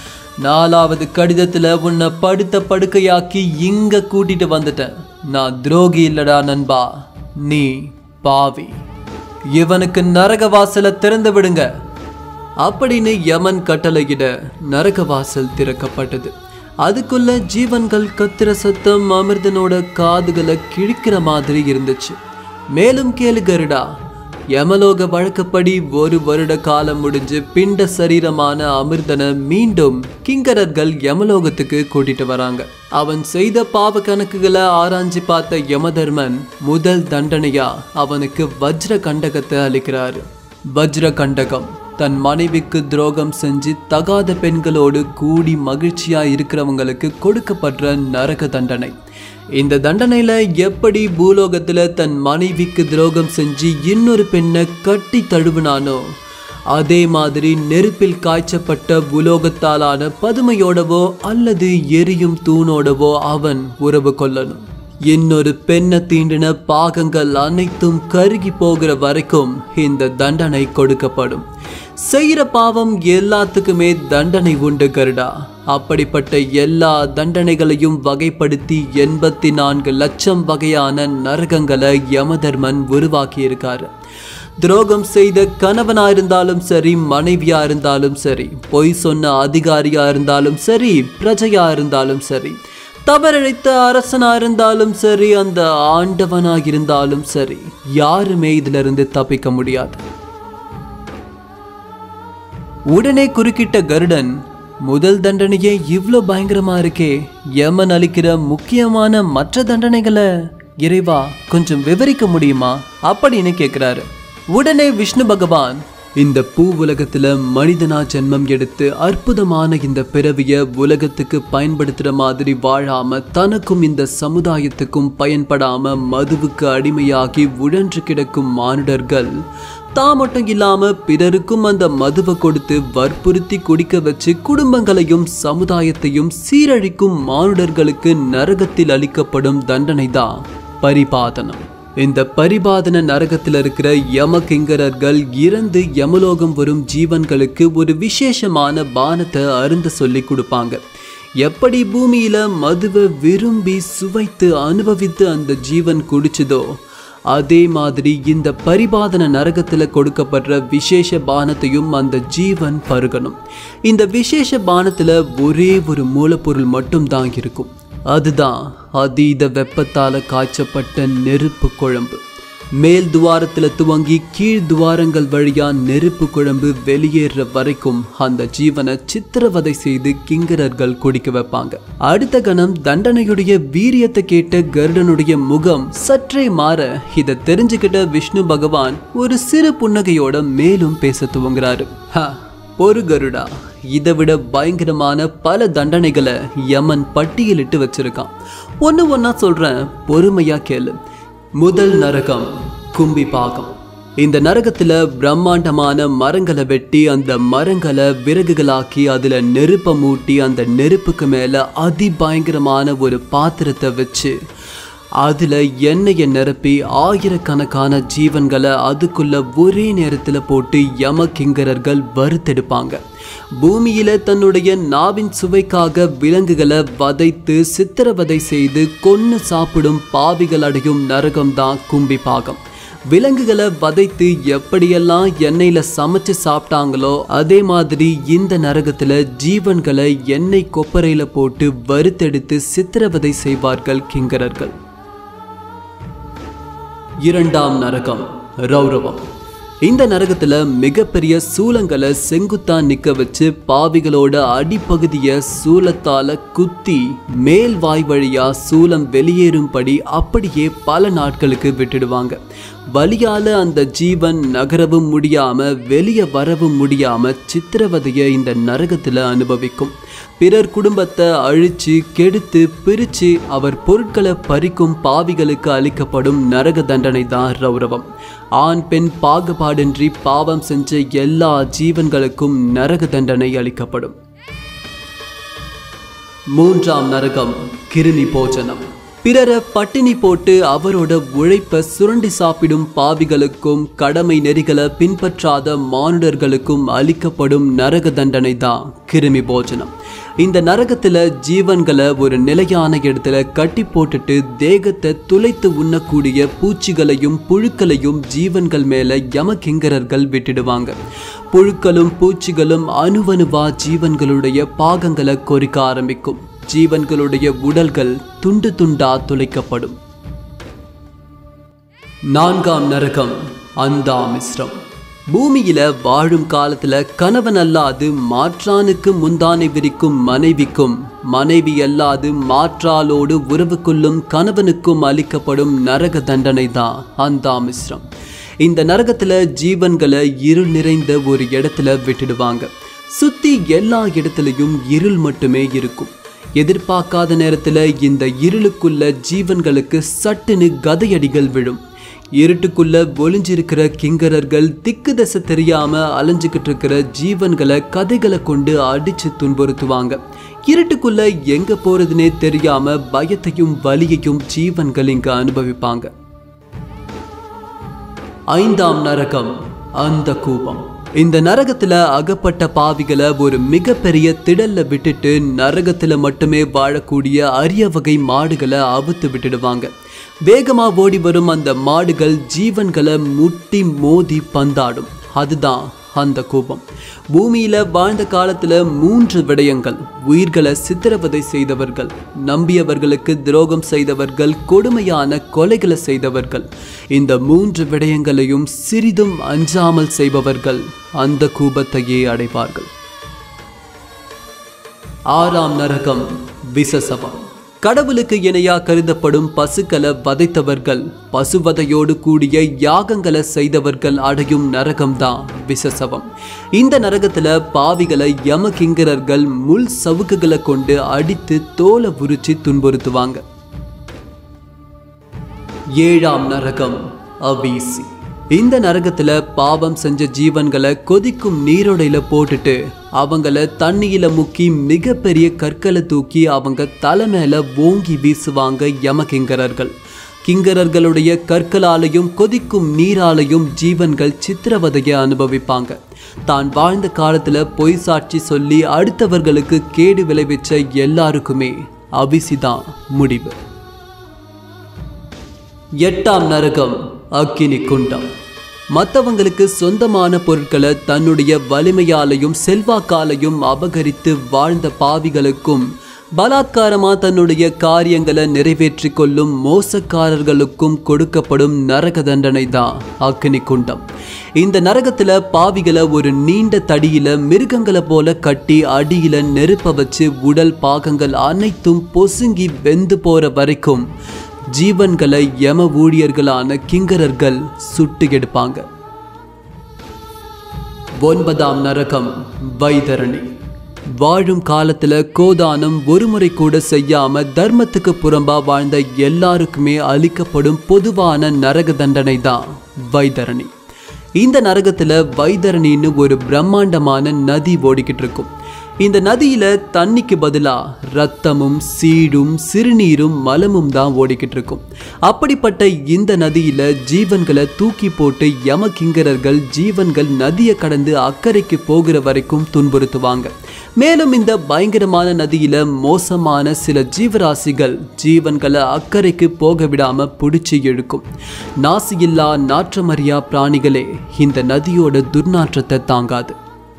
A: நாலாவது கடிதத்துல உன்னை படுத்த படுக்கையாக்கி இங்க கூட்டிட்டு வந்துட்டேன். நான் துரோகி இல்லடா நண்பா, நீ பாவி. இவனுக்கு நரக வாசலை திறந்து விடுங்க அப்படின்னு யமன் கட்டளையிட நரக வாசல் திறக்கப்பட்டது. அதுக்குள்ள ஜீவன்கள் கத்திர சத்தம் அமிர்தனோட காதுகளை கிழிக்கிற மாதிரி இருந்துச்சு. மேலும் கேளு கருடா, யமலோக வழக்கப்படி ஒரு வருட காலம் முடிஞ்சு பிண்ட சரீரமான அமிர்தனை மீண்டும் கிங்கரர்கள் யமலோகத்துக்கு கூட்டிட்டு வராங்க. அவன் செய்த பாவ கணக்குகளை ஆராய்ச்சி பார்த்த யமதர்மன் முதல் தண்டனையா அவனுக்கு வஜ்ர கண்டகத்தை அளிக்கிறாரு. வஜ்ர கண்டகம் தன் மனைவிக்கு துரோகம் செஞ்சு தகாத பெண்களோடு கூடி மகிழ்ச்சியா இருக்கிறவங்களுக்கு கொடுக்கப்படுற நரக தண்டனை. இந்த தண்டனையில எப்படி பூலோகத்துல தன் மனைவிக்கு துரோகம் செஞ்சு இன்னொரு பெண்ணை கட்டி தழுவினானோ அதே மாதிரி நெருப்பில் காய்ச்சப்பட்ட பூலோகத்தாலான பதுமையோடவோ அல்லது எரியும் தூணோடவோ அவன் உறவு கொள்ளணும். இன்னொரு பெண்ணை தீண்டின பாகங்கள் அனைத்தும் கருகி போகிற வரைக்கும் இந்த தண்டனை கொடுக்கப்படும். செய்கிற பாவம் எல்லாத்துக்குமே தண்டனை உண்டு கருடா. அப்படிப்பட்ட எல்லா தண்டனைகளையும் வகைப்படுத்தி எண்பத்தி நான்கு லட்சம் வகையான நரகங்களை யமதர்மன் உருவாக்கி இருக்காரு. துரோகம் செய்த கணவனா இருந்தாலும் சரி, மனைவியா இருந்தாலும் சரி, பொய் சொன்ன அதிகாரியா இருந்தாலும் சரி, பிரஜையா இருந்தாலும் சரி, தவறிழைத்த அரசனா இருந்தாலும் சரி, அந்த ஆண்டவனா இருந்தாலும் சரி, யாருமே இதுல இருந்து தப்பிக்க முடியாது. உடனே குறுக்கிட்ட கருடன், முதல் தண்டனையே இவ்வளோ பயங்கரமா இருக்கே, யமன் அளிக்கிற முக்கியமான மற்ற தண்டனைகளை இறைவா கொஞ்சம் விவரிக்க முடியுமா அப்படின்னு கேட்கிறாரு. உடனே விஷ்ணு பகவான், இந்த பூ உலகத்துல மனிதனா ஜென்மம் எடுத்து அற்புதமான இந்த பிறவிய உலகத்துக்கு பயன்படுத்துற மாதிரி வாழாம தனக்கும் இந்த சமுதாயத்துக்கும் பயன்படாம மதுவுக்கு அடிமையாகி உழன்று கிடக்கும் மானுடர்கள் தான் மட்டும் இல்லாம பிறருக்கும் அந்த மதுவை கொடுத்து வற்புறுத்தி குடிக்க வச்சு குடும்பங்களையும் சமுதாயத்தையும் சீரழிக்கும் மானுடர்களுக்கு நரகத்தில் அளிக்கப்படும் தண்டனை தான் பரிபாதனம். இந்த பரிபாதன நரகத்தில் இருக்கிற யம கிங்கரர்கள் இறந்து யமலோகம் வரும் ஜீவன்களுக்கு ஒரு விசேஷமான பானத்தை அருந்த சொல்லி கொடுப்பாங்க. எப்படி பூமியில மதுவை விரும்பி சுவைத்து அனுபவித்து அந்த ஜீவன் குடிச்சதோ அதே மாதிரி இந்த பரிபாதன நரகத்துல கொடுக்கப்படுற விசேஷ பானத்தையும் அந்த ஜீவன் பருகணும். இந்த விசேஷ பானத்துல ஒரே ஒரு மூலப்பொருள் மட்டும்தான் இருக்கும். அதுதான் அதீத வெப்பத்தால காய்ச்சப்பட்ட நெருப்பு குழம்பு. மேல் துவாரத்துல துவங்கி கீழ் துவாரங்கள் வழியா நெருப்பு குழம்பு வெளியேற வரைக்கும் அந்த ஜீவனை சித்திரவதை செய்து கிங்கரர்கள் குடிக்க வைப்பாங்க. அடுத்த கணம் தண்டனையுடைய வீரியத்தை கேட்ட கருடனுடைய முகம் சற்றே மாற இதை தெரிஞ்சுக்கிட்ட விஷ்ணு பகவான் ஒரு சிறு புன்னகையோட மேலும் பேச துவங்குறாரு. பொறு கருடா, இதை விட பயங்கரமான பல தண்டனைகளை யமன் பட்டியலிட்டு வச்சிருக்கான். ஒன்னு ஒன்னா சொல்றேன், பொறுமையா கேளு. முதல் நரகம் கும்பி பாகம். இந்த நரகத்துல பிரம்மாண்டமான மரங்களை வெட்டி அந்த மரங்களை விறகுகளாக்கி அதுல நெருப்ப மூட்டி அந்த நெருப்புக்கு மேல அதிபயங்கரமான ஒரு பாத்திரத்தை வச்சு அதுல எண்ணெயை நிரப்பி ஆயிரக்கணக்கான ஜீவன்களை அதுக்குள்ள ஒரே நேரத்துல போட்டு யம கிங்கரர்கள் வறுத்தெடுப்பாங்க. பூமியில தன்னுடைய நாவின் சுவைக்காக விலங்குகளை வதைத்து சித்திரவதை செய்து கொன்னு சாப்பிடும் பாவிகள் அடையும் நரகம்தான் கும்பி பாகம். விலங்குகளை வதைத்து எப்படியெல்லாம் எண்ணெயில சமைச்சு சாப்பிட்டாங்களோ அதே மாதிரி இந்த நரகத்துல ஜீவன்களை எண்ணெய் கொப்பரையில போட்டு வறுத்தெடுத்து சித்திரவதை செய்வார்கள் கிங்கரர்கள். இரண்டாம் நரகம் ரௌரவம். இந்த நரகத்துல மிகப்பெரிய சூலங்களை செங்குத்தா நிக்க வச்சு பாவிகளோட அடிப்பகுதிய சூலத்தால குத்தி மேல் வாய் வழியா சூலம் வெளியேறும்படி அப்படியே பல நாட்களுக்கு விட்டுடுவாங்க. வலியால அந்த ஜீவன் நகரவும் முடியாம வெளியே வரவும் முடியாம சித்திரவதைய இந்த நரகத்துல அனுபவிக்கும். பிறர் குடும்பத்தை அழிச்சு கெடுத்து பிரிச்சு அவர் பொருட்களை பறிக்கும் பாவிகளுக்கு அளிக்கப்படும் நரக தண்டனை தான் ரௌரவம். ஆண் பெண் பாகுபாடின்றி பாவம் செஞ்ச எல்லா ஜீவன்களுக்கும் நரக தண்டனை அளிக்கப்படும். மூன்றாம் நரகம் கிருமி போஜனம். பிறரை பட்டினி போட்டு அவரோட உழைப்பை சுரண்டி சாப்பிடும் பாவிகளுக்கும் கடமை நெறிகளை பின்பற்றாத மானுடர்களுக்கும் அளிக்கப்படும் நரக தண்டனை தான் கிருமி போஜனம். இந்த நரகத்துல ஜீவன்களை ஒரு நிலையான இடத்துல கட்டி போட்டுட்டு தேகத்தை துளைத்து உண்ணக்கூடிய பூச்சிகளையும் புழுக்களையும் ஜீவன்கள் மேல யமகிங்கரர்கள் விட்டுடுவாங்க. புழுக்களும் பூச்சிகளும் அணுவணுவா ஜீவன்களுடைய பாகங்களை கொறிக்க ஆரம்பிக்கும். ஜீவன்களுடைய உடல்கள் துண்டு துண்டா துளைக்கப்படும். நான்காம் நரகம் அந்தாமிஸ்ரம். பூமியில வாழும் காலத்துல கணவன் அல்லாது மாற்றானுக்கு முந்தானை விரிக்கும் மனைவிக்கும், மனைவி அல்லாது மாற்றாலோடு உறவு கொள்ளும் கணவனுக்கும் அளிக்கப்படும் நரக தண்டனை தான் அந்தாமிஸ்ரம். இந்த நரகத்துல ஜீவன்களை இருள் நிறைந்த ஒரு இடத்துல விட்டுடுவாங்க. சுத்தி எல்லா இடத்துலையும் இருள் மட்டுமே இருக்கும். எதிர்பார்க்காத நேரத்துல இந்த இருளுக்குள்ள ஜீவன்களுக்கு சட்டுன்னு கதையடிகள் விழும். இருட்டுக்குள்ள ஒளிஞ்சிருக்கிற கிங்கரர்கள் திக்கு தசை தெரியாம அலைஞ்சுக்கிட்டு இருக்கிற ஜீவன்களை கதைகளை கொண்டு அடிச்சு துன்புறுத்துவாங்க. இருட்டுக்குள்ள எங்க போறதுனே தெரியாம பயத்தையும் வலியையும் ஜீவன்கள் இங்க அனுபவிப்பாங்க. ஐந்தாம் நரகம் அந்த கூபம். இந்த நரகத்துல அகப்பட்ட பாவிகளை ஒரு மிகப்பெரிய திடல்ல விட்டுட்டு நரகத்துல மட்டுமே வாழக்கூடிய அரிய வகை மாடுகளை அவுத்து விட்டுடுவாங்க. வேகமா ஓடி வரும் அந்த மாடுகள் ஜீவன்களை முட்டி மோதி பந்தாடும். அதுதான் அந்த கோபம். பூமியில வாழ்ந்த காலத்துல மூன்று விடயங்கள்: உயிர்களை சித்திரவதை செய்தவர்கள், நம்பியவர்களுக்கு துரோகம் செய்தவர்கள், கொடுமையான கொலைகளை செய்தவர்கள். இந்த மூன்று விடயங்களையும் சிறிதும் அஞ்சாமல் செய்பவர்கள் அந்த கூபத்தையே அடைவார்கள். ஆறாம் நரகம் விசசவம். கடவுளுக்கு இணையா கருதப்படும் பசுக்களை வதைத்தவர்கள், பசுவதையோடு கூடிய யாகங்களை செய்தவர்கள் அடையும் நரகம்தான் விசசவம். இந்த நரகத்துல பாவிகளை யமகிங்கரர்கள் முள் சவுக்குகளை கொண்டு அடித்து தோலை உரிச்சு துன்புறுத்துவாங்க. ஏழாம் நரகம் அபீசி. இந்த நரகத்துல பாவம் செஞ்ச ஜீவன்களை கொதிக்கும் நீரோடையில போட்டுட்டு அவங்கள தண்ணியில முக்கி மிகப்பெரிய கற்களை தூக்கி அவங்க தலை மேல ஓங்கி வீசுவாங்க யமகிங்கரர்கள். கிங்கரர்களுடைய கற்களாலையும் கொதிக்கும் நீராலையும் ஜீவன்கள் சித்திரவதையை அனுபவிப்பாங்க. தான் வாழ்ந்த காலத்துல பொய் சாட்சி சொல்லி அடுத்தவர்களுக்கு கேடு விளைவிச்ச எல்லாருக்குமே அபிசிதான் முடிவு. எட்டாம் நரகம் அக்கினி குண்டம். மற்றவங்களுக்கு சொந்தமான பொருட்களை தன்னுடைய வலிமையாலையும் செல்வாக்காலையும் அபகரித்து வாழ்ந்த பாவிகளுக்கும், பலாத்காரமா தன்னுடைய காரியங்களை நிறைவேற்றி கொள்ளும் மோசக்காரர்களுக்கும் கொடுக்கப்படும் நரக தண்டனை தான் அக்கினி குண்டம். இந்த நரகத்துல பாவிகளை ஒரு நீண்ட தடியில மிருகங்களை போல கட்டி அடியில நெருப்ப வச்சு உடல் பாகங்கள் அனைத்தும் பொசுங்கி வெந்து போற வரைக்கும் ஜீவன்களை யம ஊழியர்களான கிங்கரர்கள் சுட்டு எடுப்பாங்க. ஒன்பதாம் நரகம் வைதரணி. வாழும் காலத்துல கோதானம் ஒரு முறை கூட செய்யாம தர்மத்துக்கு புறம்பா வாழ்ந்த எல்லாருக்குமே அளிக்கப்படும் பொதுவான நரக தண்டனை தான் வைதரணி. இந்த நரகத்துல வைதரணின்னு ஒரு பிரம்மாண்டமான நதி ஓடிக்கிட்டு இருக்கும். இந்த நதியில தண்ணிக்கு பதிலா ரத்தமும் சீடும் சிறுநீரும் மலமும் தான் ஓடிக்கிட்டு இருக்கும். அப்படிப்பட்ட இந்த நதியில ஜீவன்களை தூக்கி போட்டு யமகிங்கரர்கள் ஜீவன்கள் நதியை கடந்து அக்கறைக்கு போகிற வரைக்கும் துன்புறுத்துவாங்க. மேலும் இந்த பயங்கரமான நதியில மோசமான சில ஜீவராசிகள் ஜீவன்களை அக்கறைக்கு போக விடாம பிடிச்சி இழுக்கும். நாசியில்லா நாற்றமறியா பிராணிகளே இந்த நதியோட துர்நாற்றத்தை தாங்காது.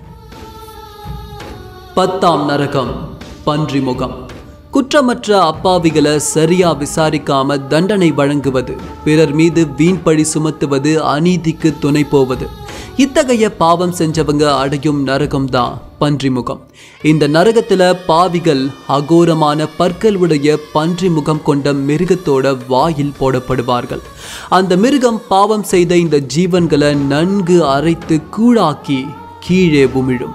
A: பத்தாம் நரகம் பன்றி முகம். குற்றமற்ற அப்பாவிகளை சரியா விசாரிக்காம தண்டனை வழங்குவது, பிறர் மீது வீண்பழி சுமத்துவது, அநீதிக்கு துணை போவது, இத்தகைய பாவம் செஞ்சவங்க அடையும் நரகம்தான் பன்றி முகம். இந்த நரகத்துல பாவிகள் அகோரமான பற்கள் உடைய பன்றி முகம் கொண்ட மிருகத்தோட வாயில் போடப்படுவார்கள். அந்த மிருகம் பாவம் செய்த இந்த ஜீவன்களை நன்கு அரைத்து கூழாக்கி கீழே உமிழும்.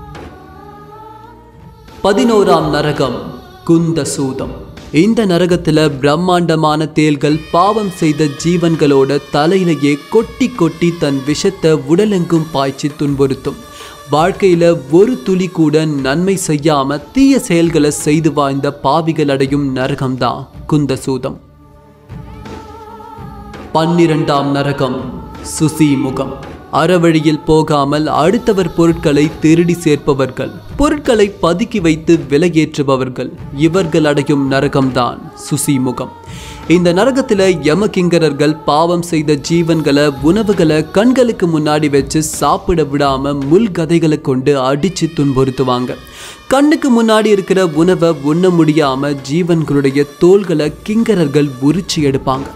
A: பதினோராம் நரகம் குந்த சூதம். இந்த நரகத்துல பிரம்மாண்டமான தேள்கள் பாவம் செய்த ஜீவன்களோட தலையிலேயே கொட்டி கொட்டி தன் விஷத்தை உடலெங்கும் பாய்ச்சி துன்புறுத்தும். வாழ்க்கையில ஒரு துளி கூட நன்மை செய்யாம தீய செயல்களை செய்து வாழ்ந்த பாவிகள் அடையும் நரகம்தான் குந்த சூதம். பன்னிரண்டாம் நரகம் சுசி முகம். அறவழியில் போகாமல் அடுத்தவர் பொருட்களை திருடி சேர்ப்பவர்கள், பொருட்களை பதுக்கி வைத்து விலையேற்றுபவர்கள், இவர்கள் அடையும் நரகம்தான் சுசிமுகம். இந்த நரகத்துல யமகிங்கரர்கள் பாவம் செய்த ஜீவன்களை உணவுகளை கண்களுக்கு முன்னாடி வச்சு சாப்பிட விடாம முள்கதைகளை கொண்டு அடிச்சு துன்புறுத்துவாங்க. கண்ணுக்கு முன்னாடி இருக்கிற உணவை உண்ண முடியாம ஜீவன்களுடைய தோள்களை கிங்கரர்கள் உரிச்சு எடுப்பாங்க.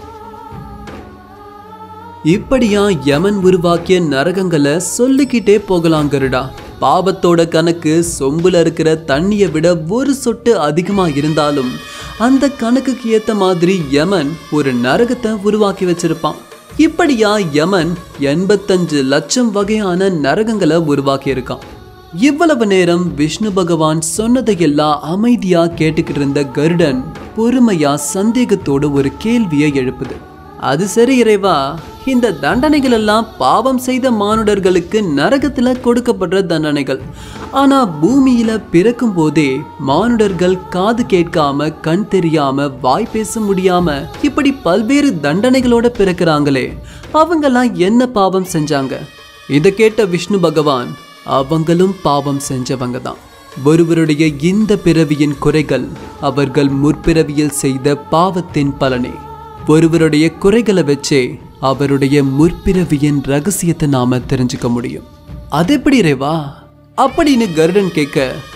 A: இப்படியா யமன் உருவாக்கிய நரகங்களை சொல்லிக்கிட்டே போகலாம் கருடா. பாவத்தோட கணக்கு சொம்புல இருக்கிற தண்ணியை விட ஒரு சொட்டு அதிகமா இருந்தாலும் அந்த கணக்குக்கு ஏத்த மாதிரி யமன் ஒரு நரகத்தை உருவாக்கி வச்சிருப்பான். இப்படியா யமன் எண்பத்தஞ்சு லட்சம் வகையான நரகங்களை உருவாக்கி இருக்கான். இவ்வளவு நேரம் விஷ்ணு பகவான் சொன்னதையெல்லாம் அமைதியா கேட்டுக்கிட்டு இருந்த கருடன் பொறுமையா சந்தேகத்தோடு ஒரு கேள்வியை எழுப்புது. அது சரி இறைவா, இந்த தண்டனைகள் எல்லாம் பாவம் செய்த மானுடர்களுக்கு நரகத்துல கொடுக்கப்படுற தண்டனைகள். ஆனா பூமியில பிறக்கும் போதே மானுடர்கள் காது கேட்காம, கண் தெரியாம, வாய் பேச முடியாம இப்படி பல்வேறு தண்டனைகளோட பிறக்கிறாங்களே, அவங்கெல்லாம் என்ன பாவம் செஞ்சாங்க? இதை கேட்ட விஷ்ணு பகவான், அவங்களும் பாவம் செஞ்சவங்க தான். ஒருவருடைய இந்த பிறவியின் குறைகள் அவர்கள் முற்பிறவியில் செய்த பாவத்தின் பலனே. ஒருவருடைய குறைகளை வச்சே அவருடைய முற்பிறவியின் ரகசியத்தை நாம தெரிஞ்சுக்க முடியும். அது எப்படி ரேவா அப்படின்னு கருடன் கேட்க,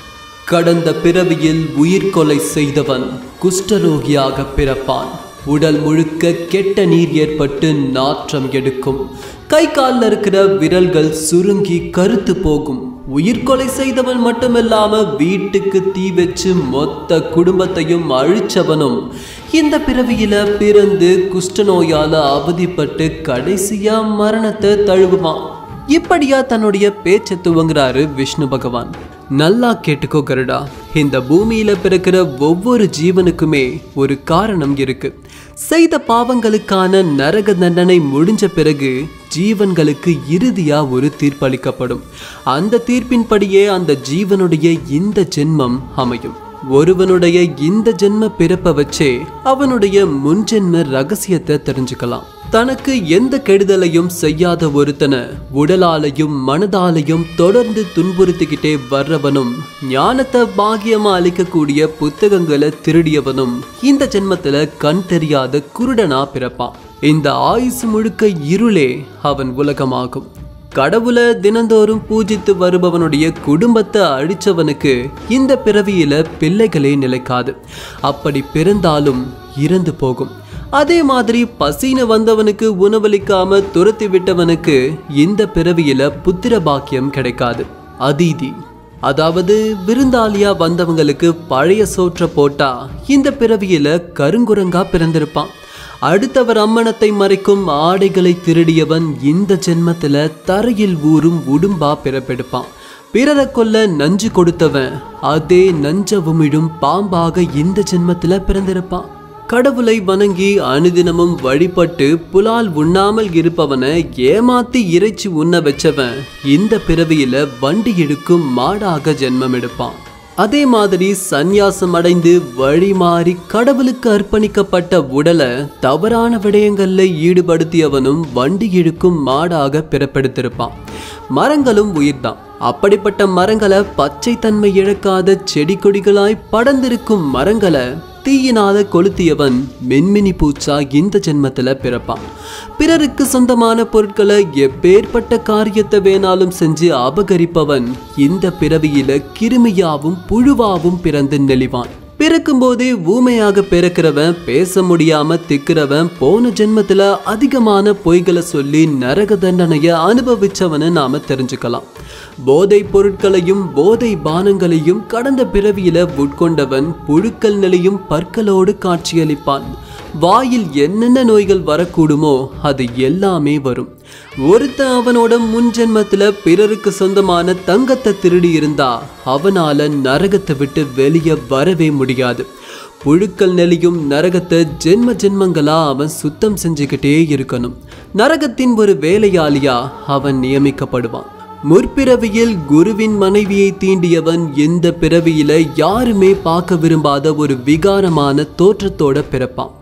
A: கடந்த பிறவியில் உயிர்கொலை செய்தவன் குஷ்டரோகியாக பிறப்பான். உடல் முழுக்க கெட்ட நீர் ஏற்பட்டு நாற்றம் எடுக்கும். கை காலில் இருக்கிற விரல்கள் சுருங்கி கருத்து போகும். உயிர்கொலை செய்தவன் மட்டுமில்லாம வீட்டுக்கு தீ வச்சு மொத்த குடும்பத்தையும் அழிச்சவனும் இந்த பிறவியில பிறந்து குஷ்டநோயால அவதிப்பட்டு கடைசியா மரணத்தை தழுவுவான். இப்படியா தன்னுடைய பேச்சை துவங்குறாரு விஷ்ணு பகவான். நல்லா கேட்டுக்கோ கருடா, இந்த பூமியில பிறக்கிற ஒவ்வொரு ஜீவனுக்குமே ஒரு காரணம் இருக்கு. செய்த பாவங்களுக்கான நரக தண்டனை முடிஞ்ச பிறகு ஜீவன்களுக்கு இறுதியா ஒரு தீர்ப்பளிக்கப்படும். அந்த தீர்ப்பின்படியே அந்த ஜீவனுடைய இந்த ஜென்மம் அமையும். ஒருவனுடைய இந்த ஜென்ம பிறப்பை வச்சே அவனுடைய முன்ஜென்ம ரகசியத்தை தெரிஞ்சுக்கலாம். தனக்கு எந்த கெடுதலையும் செய்யாத ஒருத்தனை உடலாலையும் மனதாலையும் தொடர்ந்து துன்புறுத்திக்கிட்டே வர்றவனும், ஞானத்தை பாகியமா அளிக்கக்கூடிய புத்தகங்களை திருடியவனும் இந்த ஜென்மத்துல கண் தெரியாத குருடனா பிறப்பான். இந்த ஆயுசு முழுக்க இருளே அவன் உலகமாகும். கடவுளை தினந்தோறும் பூஜித்து வருபவனுடைய குடும்பத்தை அழிச்சவனுக்கு இந்த பிறவியில பிள்ளைகளே நிலைக்காது. அப்படி பிறந்தாலும் இறந்து போகும். அதே மாதிரி பசின்னு வந்தவனுக்கு உணவளிக்காம துரத்தி விட்டவனுக்கு இந்த பிறவியில புத்திர பாக்கியம் கிடைக்காது. அதீதி, அதாவது விருந்தாளியா வந்தவங்களுக்கு பழைய சோற்ற போட்டா இந்த பிறவியில கருங்குரங்கா பிறந்திருப்பான். அடுத்தவர் அம்மனத்தை மறைக்கும் ஆடைகளை திருடியவன் இந்த ஜென்மத்துல தரையில் ஊறும் உடும்பா பிறப்பெடுப்பான். பிறரை கொல்ல நஞ்சு கொடுத்தவன் அதே நஞ்ச உமிழும் பாம்பாக இந்த ஜென்மத்துல பிறந்திருப்பான். கடவுளை வணங்கி அனுதினமும் வழிபட்டு புலால் உண்ணாமல் இருப்பவனை ஏமாத்தி இறைச்சி உண்ண வச்சவன் இந்த பிறவியில வண்டி இழுக்கும் மாடாக ஜென்மம் எடுப்பான். அதே மாதிரி சந்நியாசம் அடைந்து வழி மாறி கடவுளுக்கு அர்ப்பணிக்கப்பட்ட உடலை தவறான விடயங்கள்ல ஈடுபடுத்தியவனும் வண்டி இழுக்கும் மாடாக பிறப்பெடுத்திருப்பான். மரங்களும் உயிர்தான். அப்படிப்பட்ட மரங்களை பச்சை தன்மை இழக்காத செடி கொடிகளாய் படர்ந்திருக்கும் மரங்களை தீயினால கொளுத்தியவன் மென்மினி பூச்சா இந்த ஜென்மத்துல பிறப்பான். பிறருக்கு சொந்தமான பொருட்களை எப்பேற்பட்ட காரியத்தை வேணாலும் செஞ்சு அபகரிப்பவன் இந்த பிறவியில கிருமியாவும் புழுவாவும் பிறந்து நெளிவான். பிறக்கும் போதே ஊமையாக பிறக்கிறவன், பேச முடியாம திக்கிறவன் போன ஜென்மத்துல அதிகமான பொய்களை சொல்லி நரக தண்டனைய அனுபவிச்சவனை நாம தெரிஞ்சுக்கலாம். போதை பொருட்களையும் போதை பானங்களையும் கடந்த பிறவியில உட்கொண்டவன் புழுக்கள் நிலையும் பற்களோடு காட்சியளிப்பான். வாயில் என்னென்ன நோய்கள் வரக்கூடுமோ அது எல்லாமே வரும். ஒருத்தன் அவனோட முன் ஜென்மத்துல பிறருக்கு சொந்தமான தங்கத்தை திருடி இருந்தா அவனால நரகத்தை விட்டு வெளியே வரவே முடியாது. புழுக்கள் நெளியும் நரகத்தை ஜென்ம ஜென்மங்களா அவன் சுத்தம் செஞ்சுக்கிட்டே இருக்கணும். நரகத்தின் ஒரு வேலையாளியா அவன் நியமிக்கப்படுவான். முற்பிறவியில் குருவின் மனைவியை தீண்டியவன் இந்த பிறவியில யாருமே பார்க்க விரும்பாத ஒரு விகாரமான தோற்றத்தோட பிறப்பான்.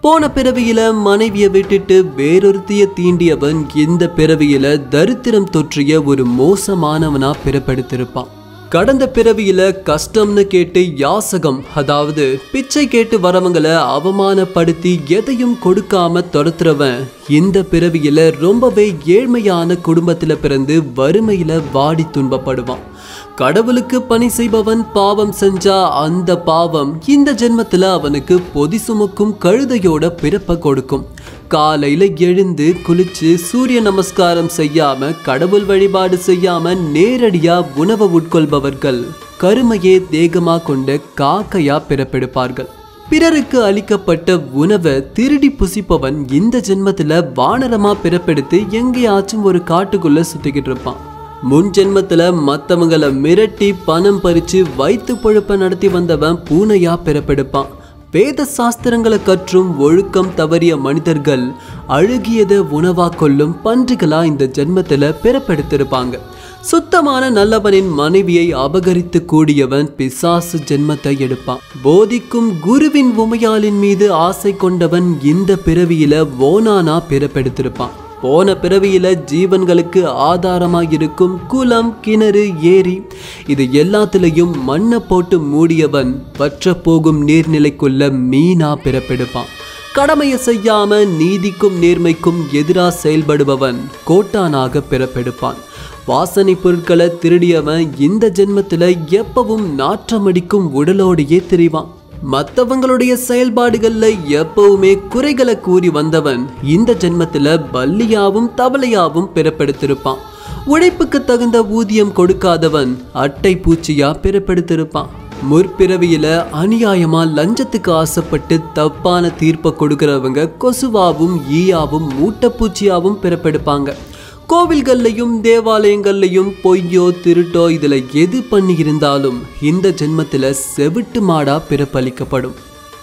A: போன பிறவியில மனைவியை விட்டுட்டு வேறொருத்திய தீண்டியவன் இந்த பிறவியில தரித்திரம் தொற்றிய ஒரு மோசமானவனா பிறப்பெடுத்திருப்பான். கடந்த பிறவியில கஷ்டம்னு கேட்டு யாசகம், அதாவது பிச்சை கேட்டு வரவங்களை அவமானப்படுத்தி எதையும் கொடுக்காம துரத்துறவன் இந்த பிறவியில ரொம்பவே ஏழ்மையான குடும்பத்துல பிறந்து வறுமையில வாடி துன்பப்படுவான். கடவுளுக்கு பணி செய்பவன் பாவம் செஞ்சா அந்த பாவம் இந்த ஜென்மத்துல அவனுக்கு பொதி சுமக்கும் கழுதையோட பிறப்ப கொடுக்கும். காலையில எழுந்து குளிச்சு சூரிய நமஸ்காரம் செய்யாம கடவுள் வழிபாடு செய்யாம நேரடியா உணவு உட்கொள்பவர்கள் கருமையே தேகமா கொண்ட காக்கையா பிறப்பெடுப்பார்கள். பிறருக்கு அளிக்கப்பட்ட உணவை திருடி புசிப்பவன் இந்த ஜென்மத்துல வானரமா பிறப்பெடுத்து எங்கேயாச்சும் ஒரு காட்டுக்குள்ள சுத்திக்கிட்டு இருப்பான். முன் ஜென்மத்துல மற்றவங்களை மிரட்டி பணம் பறிச்சு வயிற்று பொழுப்ப நடத்தி வந்தவன் பூனையா பிறப்பெடுப்பான். வேத சாஸ்திரங்களை கற்றும் ஒழுக்கம் தவறிய மனிதர்கள் அழுகியதை உணவா கொள்ளும் பன்றிகளா இந்த ஜென்மத்துல பிறப்பெடுத்திருப்பாங்க. சுத்தமான நல்லவனின் மனைவியை அபகரித்து கூடியவன் பிசாசு ஜென்மத்தை எடுப்பான். போதிக்கும் குருவின் உமையாளின் மீது ஆசை கொண்டவன் இந்த பிறவியில ஓனானா பிறப்பெடுத்திருப்பான். போன பிறவியில ஜீவன்களுக்கு ஆதாரமாயிருக்கும் குளம், கிணறு, ஏரி இது எல்லாத்திலையும் மண்ணை போட்டு மூடியவன் வற்ற போகும் நீர்நிலைக்குள்ள மீனா பிறப்பெடுப்பான். கடமையை செய்யாம நீதிக்கும் நேர்மைக்கும் எதிராக செயல்படுபவன் கோட்டானாக பிறப்பெடுப்பான். வாசனை பொருட்களை திருடியவன் இந்த ஜென்மத்துல எப்பவும் நாற்றமடிக்கும் உடலோடையே திரிவான். மற்றவங்களுடைய செயல்பாடுகள்ல எப்பவுமே குறைகளை கூறி வந்தவன் இந்த ஜென்மத்துல பல்லியாவும் தவளையாவும் பிறப்பெடுத்திருப்பான். உழைப்புக்கு தகுந்த ஊதியம் கொடுக்காதவன் அட்டை பூச்சியா பிறப்பெடுத்திருப்பான். முற்பிறவியில அநியாயமா லஞ்சத்துக்கு ஆசைப்பட்டு தப்பான தீர்ப்பை கொடுக்கிறவங்க கொசுவாவும் ஈயாவும் மூட்டைப்பூச்சியாவும் பிறப்பெடுப்பாங்க. கோவில்கள்லையும் தேவாலயங்கள்லையும் பொய்யோ திருட்டோ இதுல எது பண்ணி இருந்தாலும் இந்த ஜென்மத்துல செவிட்டு மாடா பிறப்பளிக்கப்படும்.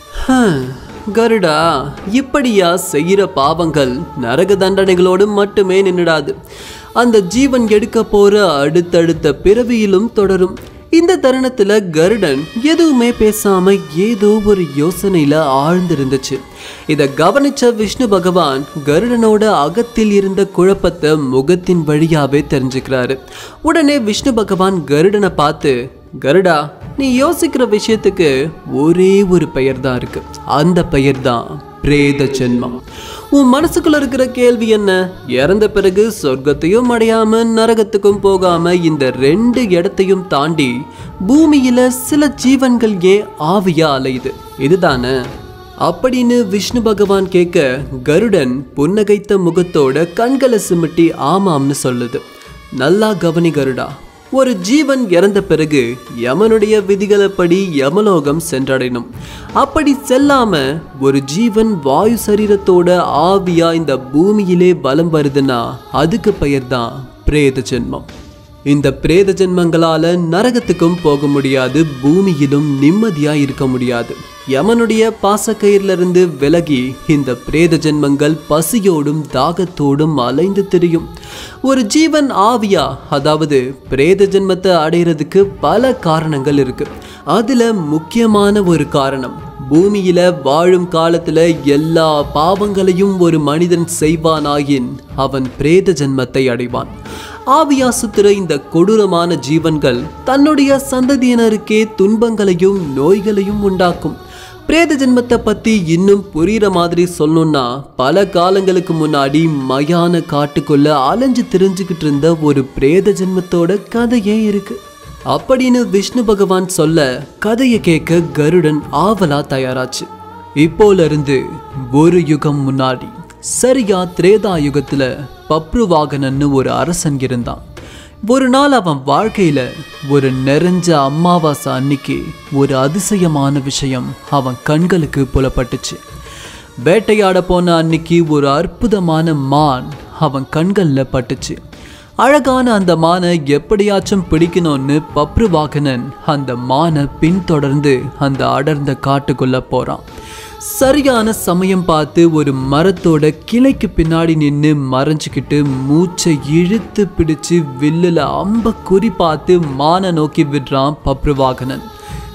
A: கருடா, இப்படியா செய்யற பாவங்கள் நரக தண்டனைகளோடு மட்டுமே நின்றுடாது. அந்த ஜீவன் எடுக்க போற அடுத்தடுத்த பிறவியிலும் தொடரும். இந்த தருணத்துல கருடன் எதுவுமே பேசாம ஏதோ ஒரு யோசனையில ஆழ்ந்திருந்துச்சு. இத கவனிச்ச விஷ்ணு பகவான் கருடனோட அகத்தில் இருந்த குழப்பத்தை முகத்தின் வழியாவே தெரிஞ்சுக்கிறாரு. உடனே விஷ்ணு பகவான் கருடனை பார்த்து, கருடா, நீ யோசிக்கிற விஷயத்துக்கு ஒரே ஒரு பெயர் தான் இருக்கு. அந்த பெயர் தான் பிரேத ஜென்மம். உன் மனசுக்குள்ள இருக்கிற கேள்வி என்ன? இறந்த பிறகு சொர்க்கத்தையும் அடையாம நரகத்துக்கும் போகாம இந்த ரெண்டு இடத்தையும் தாண்டி பூமியில சில ஜீவன்கள் ஏன் ஆவியா அலையுது, இதுதானே அப்படின்னு விஷ்ணு பகவான் கேட்க, கருடன் புன்னகைத்த முகத்தோட கண்களை சிமிட்டி ஆமாம்னு சொல்லுது. நல்லா கவனி கருடா, ஒரு ஜீவன் இறந்த பிறகு யமனுடைய விதிகளப்படி யமலோகம் சென்றடையணும். அப்படி செல்லாம ஒரு ஜீவன் வாயு சரீரத்தோட ஆவியா இந்த பூமியிலே பலம் வருதுன்னா அதுக்கு பெயர் தான் பிரேத ஜென்மம். இந்த பிரேத ஜென்மங்களால நரகத்துக்கும் போக முடியாது, பூமியிலும் நிம்மதியா இருக்க முடியாது. யமனுடைய பாசக்கயிறுல இருந்து விலகி இந்த பிரேத ஜென்மங்கள் பசியோடும் தாகத்தோடும் அலைந்து திரியும். ஒரு ஜீவன் ஆவியா, அதாவது பிரேத ஜென்மத்தை அடைகிறதுக்கு பல காரணங்கள் இருக்கு. அதுல முக்கியமான ஒரு காரணம், பூமியில வாழும் காலத்துல எல்லா பாவங்களையும் ஒரு மனிதன் செய்வானாயின் அவன் பிரேத ஜென்மத்தை அடைவான். ஆவியா சுத்துற இந்த கொடூரமான ஜீவன்கள் தன்னுடைய சந்ததியினருக்கே துன்பங்களையும் நோய்களையும் உண்டாக்கும். பிரேத ஜென்மத்தை பத்தி இன்னும் புரியுற மாதிரி சொல்லணும்னா, பல காலங்களுக்கு முன்னாடி மயான காட்டுக்குள்ள அலைஞ்சு திரிஞ்சுக்கிட்டு இருந்த ஒரு பிரேத ஜென்மத்தோட கதையே இருக்கு அப்படின்னு விஷ்ணு பகவான் சொல்ல, கதையை கேட்க கருடன் ஆவலா தயாராச்சு. இப்போல இருந்து ஒரு யுகம் முன்னாடி, சரியா திரேதா யுகத்துல பப்ருவாகனன்னு ஒரு அரசன் இருந்தான். ஒரு நாள் அவன் வாழ்க்கையில ஒரு நிறைஞ்ச அமாவாசை அன்னைக்கு ஒரு அதிசயமான விஷயம் அவன் கண்களுக்கு புலப்பட்டுச்சு. வேட்டையாட போன அன்னைக்கு ஒரு அற்புதமான மான் அவன் கண்கள்ல பட்டுச்சு. அழகான அந்த மானை எப்படியாச்சும் பிடிக்கணும்னு பப்ருவாகனன் அந்த மானை பின்தொடர்ந்து அந்த அடர்ந்த காட்டுக்குள்ள போறான். சரியான சமயம் பார்த்து ஒரு மரத்தோட கிளைக்கு பின்னாடி நின்று மறைஞ்சுக்கிட்டு மூச்சை இழுத்து பிடிச்சு வில்லுல அம்ப குறி பார்த்து மானை நோக்கி விடுறான் பப்ருவாகனன்.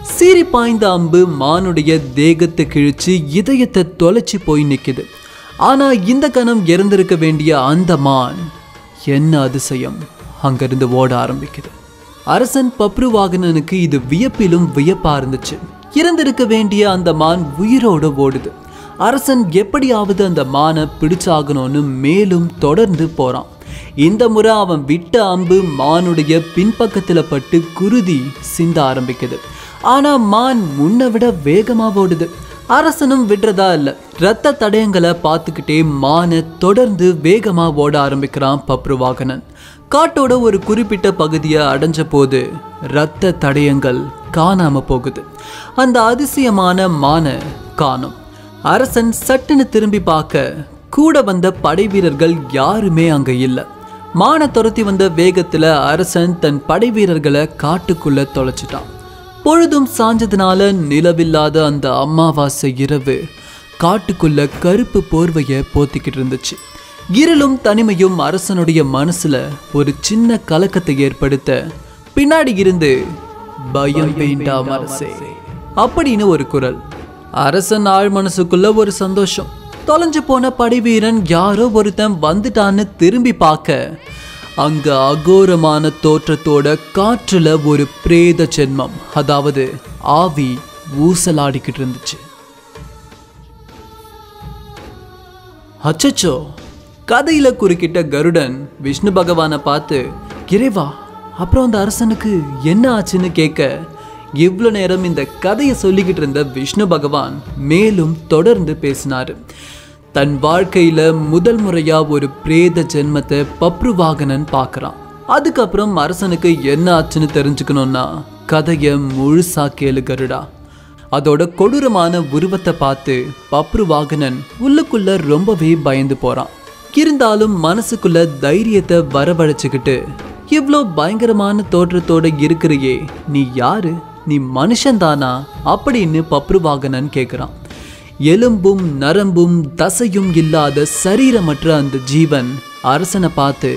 A: சீறி பாய்ந்த அம்பு மானுடைய தேகத்தை கிழிச்சு இதயத்தை தொலைச்சி போய் நிக்குது. ஆனா இந்த கணம் இறந்திருக்க வேண்டிய அந்த மான் என்ன அதிசயம், அங்கிருந்து ஓட ஆரம்பிக்குது. அரசன் பப்ருவாகனனுக்கு இது வியப்பிலும் வியப்பா இருந்துச்சு. இறந்திருக்க வேண்டிய அந்த மான் உயிரோட ஓடுது. அரசன் எப்படியாவது அந்த மானை பிடிச்சாகணும்னு மேலும் தொடர்ந்து போறான். இந்த முறை அவன் விட்ட அம்பு மானுடைய பின்பக்கத்துல பட்டு குருதி சிந்த ஆரம்பிக்குது. ஆனா மான் முன்ன விட வேகமா ஓடுது. அரசனும் விடுறதா இல்ல. இரத்த தடயங்களை பார்த்துக்கிட்டே மானை தொடர்ந்து வேகமா ஓட ஆரம்பிக்கிறான் பப்ருவாகனன். காட்டோட ஒரு குறிப்பிட்ட பகுதியை அடைஞ்ச போது இரத்த தடயங்கள் காணாம போகுது. அந்த அதிசயமான மானை காணும். அரசன் சட்டுன்னு திரும்பி பார்க்க கூட வந்த படை வீரர்கள் யாருமே அங்க இல்ல. மானை துரத்தி வந்த வேகத்துல அரசன் தன் படை வீரர்களை காட்டுக்குள்ள தொலைச்சிட்டான். பொழுதும் சாஞ்சதுனால நிலவில்லாத அந்த அமாவாசை இரவு காட்டுக்குள்ள கருப்பு போர்வைய போத்திக்கிட்டு இருந்துச்சு. இருளும் தனிமையும் அரசனுடைய மனசுல ஒரு சின்ன கலக்கத்தை ஏற்படுத்த பின்னாடி இருந்து பயம் வேண்டாம் அரசே அப்படின்னு ஒரு குரல். அரசன் ஆழ் மனசுக்குள்ள ஒரு சந்தோஷம். தொலைஞ்சு போன படைவீரன் யாரோ ஒருத்தன் வந்துட்டான்னு திரும்பி பார்க்க அங்க அகோரமான தோற்றத்தோட காற்றுல ஒரு பிரேத ஜென்மம், அதாவது ஆவி ஊசலாடிக்கிட்டு இருந்துச்சு. அச்சச்சோ! கதையில குறுக்கிட்ட கருடன் விஷ்ணு பகவானை பார்த்து, இறைவா, அப்புறம் அந்த அரசனுக்கு என்ன ஆச்சுன்னு கேட்க, இவ்வளோ நேரம் இந்த கதையை சொல்லிக்கிட்டு இருந்த விஷ்ணு பகவான் மேலும் தொடர்ந்து பேசினாரு. தன் வாழ்க்கையில முதல் முறையா ஒரு பிரேத ஜென்மத்தை பப்ருவாகனன் பார்க்கறான். அதுக்கப்புறம் அரசனுக்கு என்ன ஆச்சுன்னு தெரிஞ்சுக்கணும்னா கதையை முழுசா கேளு கருடா. அதோட கொடூரமான உருவத்தை பார்த்து பப்ருவாகனன் உள்ளுக்குள்ள ரொம்பவே பயந்து போறான். இருந்தாலும் மனசுக்குள்ள தைரியத்தை வரவழைச்சுக்கிட்டு, இவ்வளோ பயங்கரமான தோற்றத்தோட இருக்கிறியே, நீ யாரு? நீ மனுஷன்தானா அப்படின்னு பப்ருவாகனன் கேட்குறான். எலும்பும் நரம்பும் தசையும் இல்லாத சரீரமற்ற அந்த ஜீவன் அரசனை பார்த்து,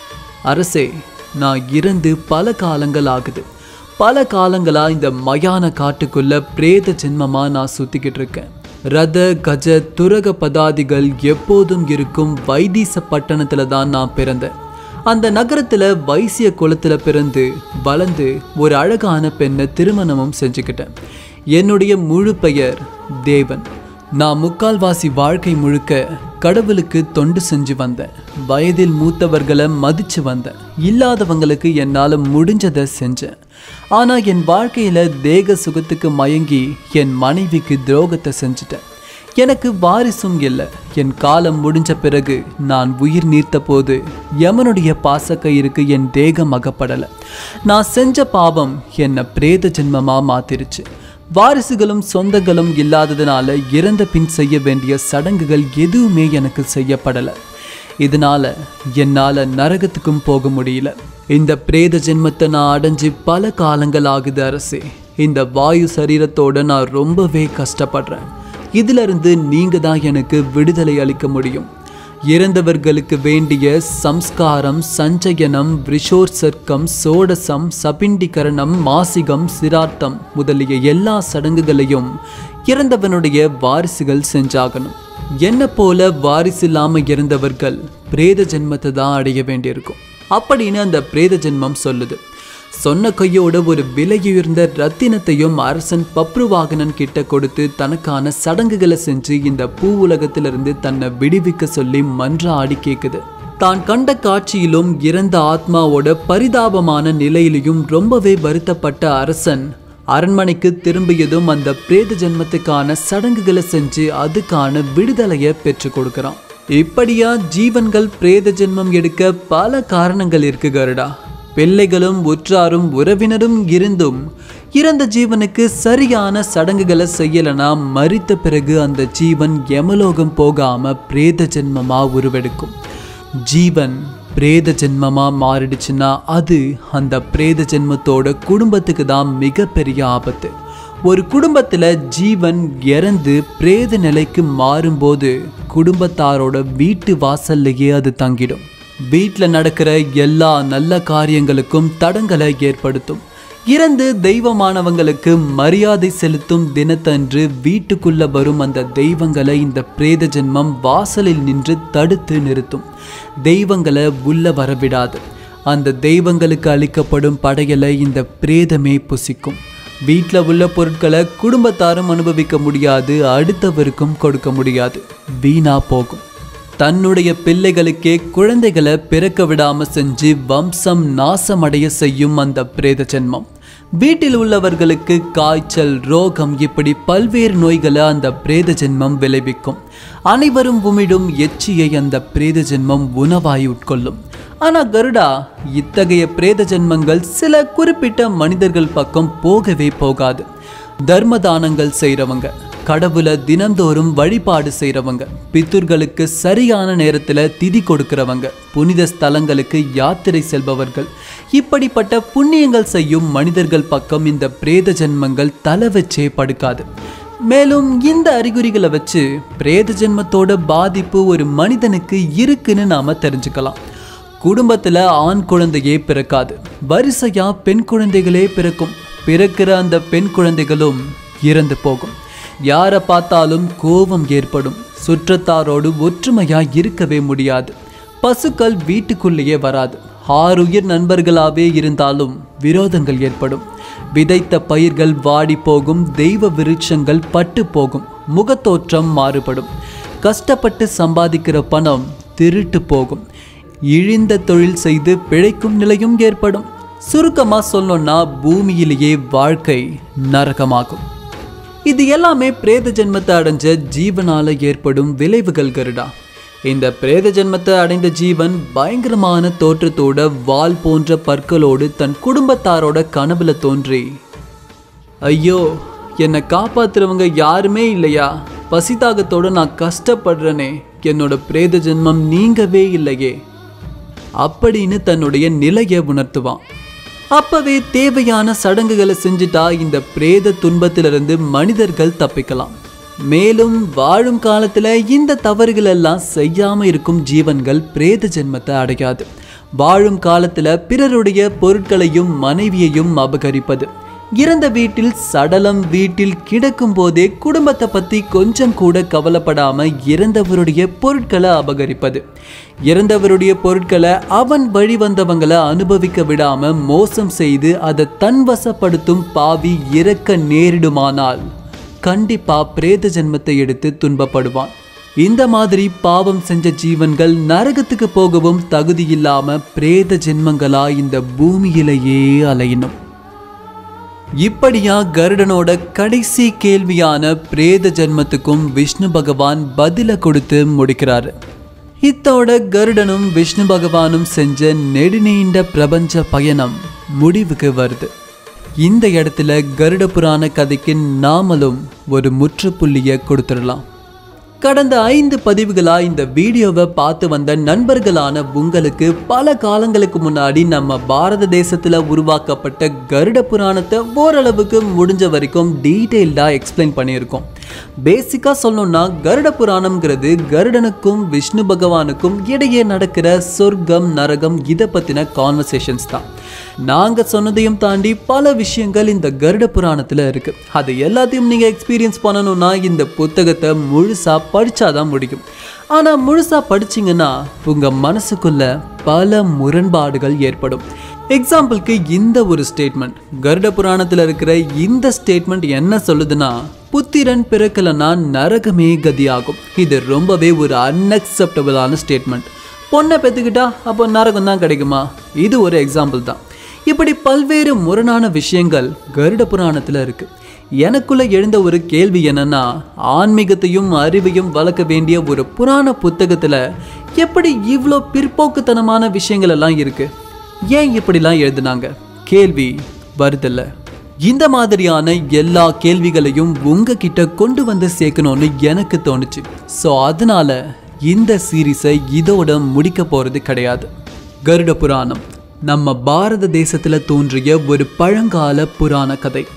A: அரசே, நான் இறந்து பல காலங்கள் ஆகுது. பல காலங்களா இந்த மயான காட்டுக்குள்ள பிரேத ஜென்மமா நான் சுத்திக்கிட்டு இருக்கேன். ரத கஜ துரக பதாதிகள் எப்போதும் இருக்கும் வைத்தீச பட்டணத்துல தான் நான் பிறந்தேன். அந்த நகரத்துல வைசிய குலத்துல பிறந்து வளர்ந்து ஒரு அழகான பெண்ணை திருமணமும் செஞ்சுக்கிட்டேன். என்னுடைய முழு பெயர் தேவன். நான் முக்கால்வாசி வாழ்க்கை முழுக்க கடவுளுக்கு தொண்டு செஞ்சு வந்தேன். வயதில் மூத்தவர்களை மதிச்சு வந்தேன். இல்லாதவங்களுக்கு என்னால் முடிஞ்சதை செஞ்சேன். ஆனால் என் வாழ்க்கையில் தேக சுகத்துக்கு மயங்கி என் மனைவிக்கு துரோகத்தை செஞ்சுட்டேன். எனக்கு வாரிசும் இல்லை. என் காலம் முடிஞ்ச பிறகு நான் உயிர் நீர்த்த போது யமனுடைய பாசக்கயிறுக்கு என் தேகம் அகப்படலை. நான் செஞ்ச பாவம் என்னை பிரேத ஜென்மமாக மாத்திருச்சு. வாரிசுகளும் சொந்தங்களும் இல்லாததுனால இறந்த பின் செய்ய வேண்டிய சடங்குகள் எதுவுமே எனக்கு செய்யப்படலை. இதனால என்னால் நரகத்துக்கும் போக முடியல. இந்த பிரேத ஜென்மத்தை நான் அடைஞ்சு பல காலங்கள் ஆகுது அரசே. இந்த வாயு சரீரத்தோட நான் ரொம்பவே கஷ்டப்படுறேன். இதிலிருந்து நீங்க தான் எனக்கு விடுதலை அளிக்க முடியும். இறந்தவர்களுக்கு வேண்டிய சம்ஸ்காரம், சஞ்சயனம், விஷோர்சர்க்கம், சோடசம், சபிண்டிகரணம், மாசிகம், சிரார்த்தம் முதலிய எல்லா சடங்குகளையும் இறந்தவனுடைய வாரிசுகள் செஞ்சாகணும். என்ன போல வாரிசு இல்லாம இறந்தவர்கள் பிரேத ஜென்மத்தை தான் அடைய வேண்டியிருக்கும் அப்படின்னு அந்த பிரேத ஜென்மம் சொல்லுது. சொன்ன கையோட ஒரு விலையுயர்ந்த ரத்தினத்தையும் அரசன் பப்ருவாகனன் கிட்ட கொடுத்து தனக்கான சடங்குகளை செஞ்சு இந்த பூ உலகத்திலிருந்து தன்னை விடுவிக்க சொல்லி மன்றாடி கேட்குது. தான் கண்ட காட்சியிலும் இறந்த ஆத்மாவோட பரிதாபமான நிலையிலையும் ரொம்பவே வருத்தப்பட்ட அரசன் அரண்மனைக்கு திரும்பியதும் அந்த பிரேத ஜென்மத்துக்கான சடங்குகளை செஞ்சு அதுக்கான விடுதலையை பெற்று கொடுக்கிறான். இப்படியா ஜீவன்கள் பிரேத ஜென்மம் எடுக்க பல காரணங்கள் இருக்கு கருடா. பிள்ளைகளும் உற்றாரும் உறவினரும் இருந்தும் இறந்த ஜீவனுக்கு சரியான சடங்குகளை செய்யலனா மரித்த பிறகு அந்த ஜீவன் யமலோகம் போகாம பிரேத ஜென்மமா உருவெடுக்கும். ஜீவன் பிரேத ஜென்மமா மாறிடுச்சுன்னா அது அந்த பிரேத ஜென்மத்தோட குடும்பத்துக்கு தான் மிகப்பெரிய ஆபத்து. ஒரு குடும்பத்துல ஜீவன் இறந்து பிரேத நிலைக்கு மாறும்போது குடும்பத்தாரோட வீட்டு வாசல்லையே அது தங்கிடும். வீட்டில் நடக்கிற எல்லா நல்ல காரியங்களுக்கும் தடங்களை ஏற்படுத்தும். இறந்து தெய்வமானவங்களுக்கு மரியாதை செலுத்தும் தினத்தன்று வீட்டுக்குள்ள வரும் அந்த தெய்வங்களை இந்த பிரேத ஜென்மம் வாசலில் நின்று தடுத்து நிறுத்தும். தெய்வங்களை உள்ள வரவிடாது. அந்த தெய்வங்களுக்கு அளிக்கப்படும் படையலை இந்த பிரேதமே புசிக்கும். வீட்டில் உள்ள பொருட்களை குடும்பத்தாரும் அனுபவிக்க முடியாது, அடுத்தவருக்கும் கொடுக்க முடியாது, வீணா போகும். தன்னுடைய பிள்ளைகளுக்கே குழந்தைகளை பிறக்க விடாம செஞ்சு வம்சம் நாசமடைய செய்யும் அந்த பிரேத ஜென்மம். வீட்டில் உள்ளவர்களுக்கு காய்ச்சல், ரோகம் இப்படி பல்வேறு நோய்களை அந்த பிரேத ஜென்மம் விளைவிக்கும். அனைவரும் உமிடும் எச்சியை அந்த பிரேத ஜென்மம் உணவாய் உட்கொள்ளும். ஆனா கருடா, இத்தகைய பிரேத ஜென்மங்கள் சில குறிப்பிட்ட மனிதர்கள் பக்கம் போகவே போகாது. தர்ம தானங்கள் செய்கிறவங்க, கடவுளை தினந்தோறும் வழிபாடு செய்கிறவங்க, பித்தர்களுக்கு சரியான நேரத்தில் திதி கொடுக்கிறவங்க, புனித ஸ்தலங்களுக்கு யாத்திரை செல்பவர்கள், இப்படிப்பட்ட புண்ணியங்கள் செய்யும் மனிதர்கள் பக்கம் இந்த பிரேத ஜென்மங்கள் தலை வச்சே படுக்காது. மேலும் இந்த அறிகுறிகளை வச்சு பிரேத ஜென்மத்தோட பாதிப்பு ஒரு மனிதனுக்கு இருக்குன்னு நாம தெரிஞ்சுக்கலாம். குடும்பத்தில் ஆண் குழந்தையே பிறக்காது, வரிசையா பெண் குழந்தைகளே பிறக்கும். பிறக்கிற அந்த பெண் குழந்தைகளும் இறந்து போகும். யாரை பார்த்தாலும் கோபம் ஏற்படும். சுற்றத்தாரோடு ஒற்றுமையா இருக்கவே முடியாது. பசுக்கள் வீட்டுக்குள்ளேயே வராது. ஆறுயிர் நண்பர்களாவே இருந்தாலும் விரோதங்கள் ஏற்படும். விதைத்த பயிர்கள் வாடி போகும். தெய்வ விருட்சங்கள் பட்டு போகும். முகத்தோற்றம் மாறுபடும். கஷ்டப்பட்டு சம்பாதிக்கிற பணம் திருட்டு போகும். இழிந்த தொழில் செய்து பிழைக்கும் நிலையும் ஏற்படும். சுருக்கமா சொல்லணும்னா பூமியிலேயே வாழ்க்கை நரகமாகும். இது எல்லாமே பிரேத ஜென்மத்தை அடைஞ்ச ஜீவனால ஏற்படும் விளைவுகள் கருடா. இந்த பிரேத ஜென்மத்தை அடைந்த ஜீவன் பயங்கரமான தோற்றத்தோட வால் போன்ற பற்களோடு தன் குடும்பத்தாரோட கனவுல தோன்றி, ஐயோ என்னை காப்பாத்துறவங்க யாருமே இல்லையா, பசிதாகத்தோட நான் கஷ்டப்படுறேனே, என்னோட பிரேத ஜென்மம் நீங்கவே இல்லையே அப்படின்னு தன்னுடைய நிலையை உணர்த்துவான். அப்பவே தேவையான சடங்குகளை செஞ்சுட்டா இந்த பிரேத துன்பத்திலிருந்து மனிதர்கள் தப்பிக்கலாம். மேலும் வாழும் காலத்துல இந்த தவறுகள் எல்லாம் செய்யாம இருக்கும் ஜீவன்கள் பிரேத ஜென்மத்தை அடையாது. வாழும் காலத்துல பிறருடைய பொருட்களையும் மனைவியையும் அபகரிப்பது, இறந்த வீட்டில் சடலம் வீட்டில் கிடக்கும் போதே குடும்பத்தை பத்தி கொஞ்சம் கூட கவலைப்படாம இறந்தவருடைய பொருட்களை அபகரிப்பது, இறந்தவருடைய பொருட்களை அவன் வழி வந்தவங்களை அனுபவிக்க விடாம மோசம் செய்து அதை தன்வசப்படுத்தும் பாவி இறக்க நேரிடுமானால் கண்டிப்பா பிரேத ஜென்மத்தை எடுத்து துன்பப்படுவான். இந்த மாதிரி பாவம் செஞ்ச ஜீவன்கள் நரகத்துக்கு போகவும் தகுதி இல்லாம பிரேத ஜென்மங்களா இந்த பூமியிலேயே அலையணும். இப்படியா கருடனோட கடைசி கேள்வியான பிரேத ஜென்மத்துக்கும் விஷ்ணு பகவான் பதில கொடுத்து முடிக்கிறாரு. இத்தோட கருடனும் விஷ்ணு பகவானும் செஞ்ச நெடுநீண்ட பிரபஞ்ச பயணம் முடிவுக்கு வருது. இந்த இடத்துல கருட புராண கதைக்கு நாமளும் ஒரு முற்றுப்புள்ளியை கொடுத்துடலாம். கடந்த ஐந்து பதிவுகளா இந்த வீடியோவை பார்த்து வந்த நண்பர்களான உங்களுக்கு பல காலங்களுக்கு முன்னாடி நம்ம பாரத தேசத்துல உருவாக்கப்பட்ட கருட புராணத்தை ஓரளவுக்கு முடிஞ்ச வரைக்கும் டீட்டெயில்டா எக்ஸ்பிளைன் பண்ணியிருக்கோம். பேசிக்கா சொல்லணும்னா கருட புராணம்ங்கிறது கருடனுக்கும் விஷ்ணு பகவானுக்கும் இடையே நடக்கிற சொர்க்கம் நரகம் இதை பத்தின கான்வர்சேஷன்ஸ் தான். நாங்க சொன்னதையும் தாண்டி பல விஷயங்கள் இந்த கருட புராணத்துல இருக்கு. அது எல்லாத்தையும் நீங்க எக்ஸ்பீரியன்ஸ் பண்ணணும்னா இந்த புத்தகத்தை முழுசா படிச்சாதான் முடியும். ஆனா முழுசா படிச்சீங்கன்னா உங்க மனசுக்குள்ள பல முரண்பாடுகள் ஏற்படும். எக்ஸாம்பிளுக்கு இந்த ஒரு ஸ்டேட்மெண்ட், கருட புராணத்துல இருக்கிற இந்த ஸ்டேட்மெண்ட் என்ன சொல்லுதுன்னா, புத்திரன் பிறக்கலனா நரகமே கதியாகும். இது ரொம்பவே ஒரு அன்அக்செப்டபிளான ஸ்டேட்மெண்ட். பொண்ணை பெற்றுக்கிட்டா அப்போ நரகம் தான் கிடைக்குமா? இது ஒரு எக்ஸாம்பிள் தான். இப்படி பல்வேறு முரணான விஷயங்கள் கருட புராணத்தில் இருக்கு. எனக்குள்ள எழுந்த ஒரு கேள்வி என்னன்னா, ஆன்மீகத்தையும் அறிவையும் வளர்க்க வேண்டிய ஒரு புராண புத்தகத்துல எப்படி இவ்வளோ பிற்போக்குத்தனமான விஷயங்கள் எல்லாம் இருக்கு? ஏன் இப்படிலாம் எழுதுனாங்க? கேள்வி வருதில்ல. இந்த மாதிரியான எல்லா கேள்விகளையும் உங்ககிட்ட கொண்டு வந்து சேர்க்கணும்னு எனக்கு தோணுச்சு. ஸோ அதனால இந்த சீரீஸை இதோட முடிக்க போறது கிடையாது. கருட புராணம் நம்ம பாரத தேசத்துல தோன்றிய ஒரு பழங்கால புராண கதை.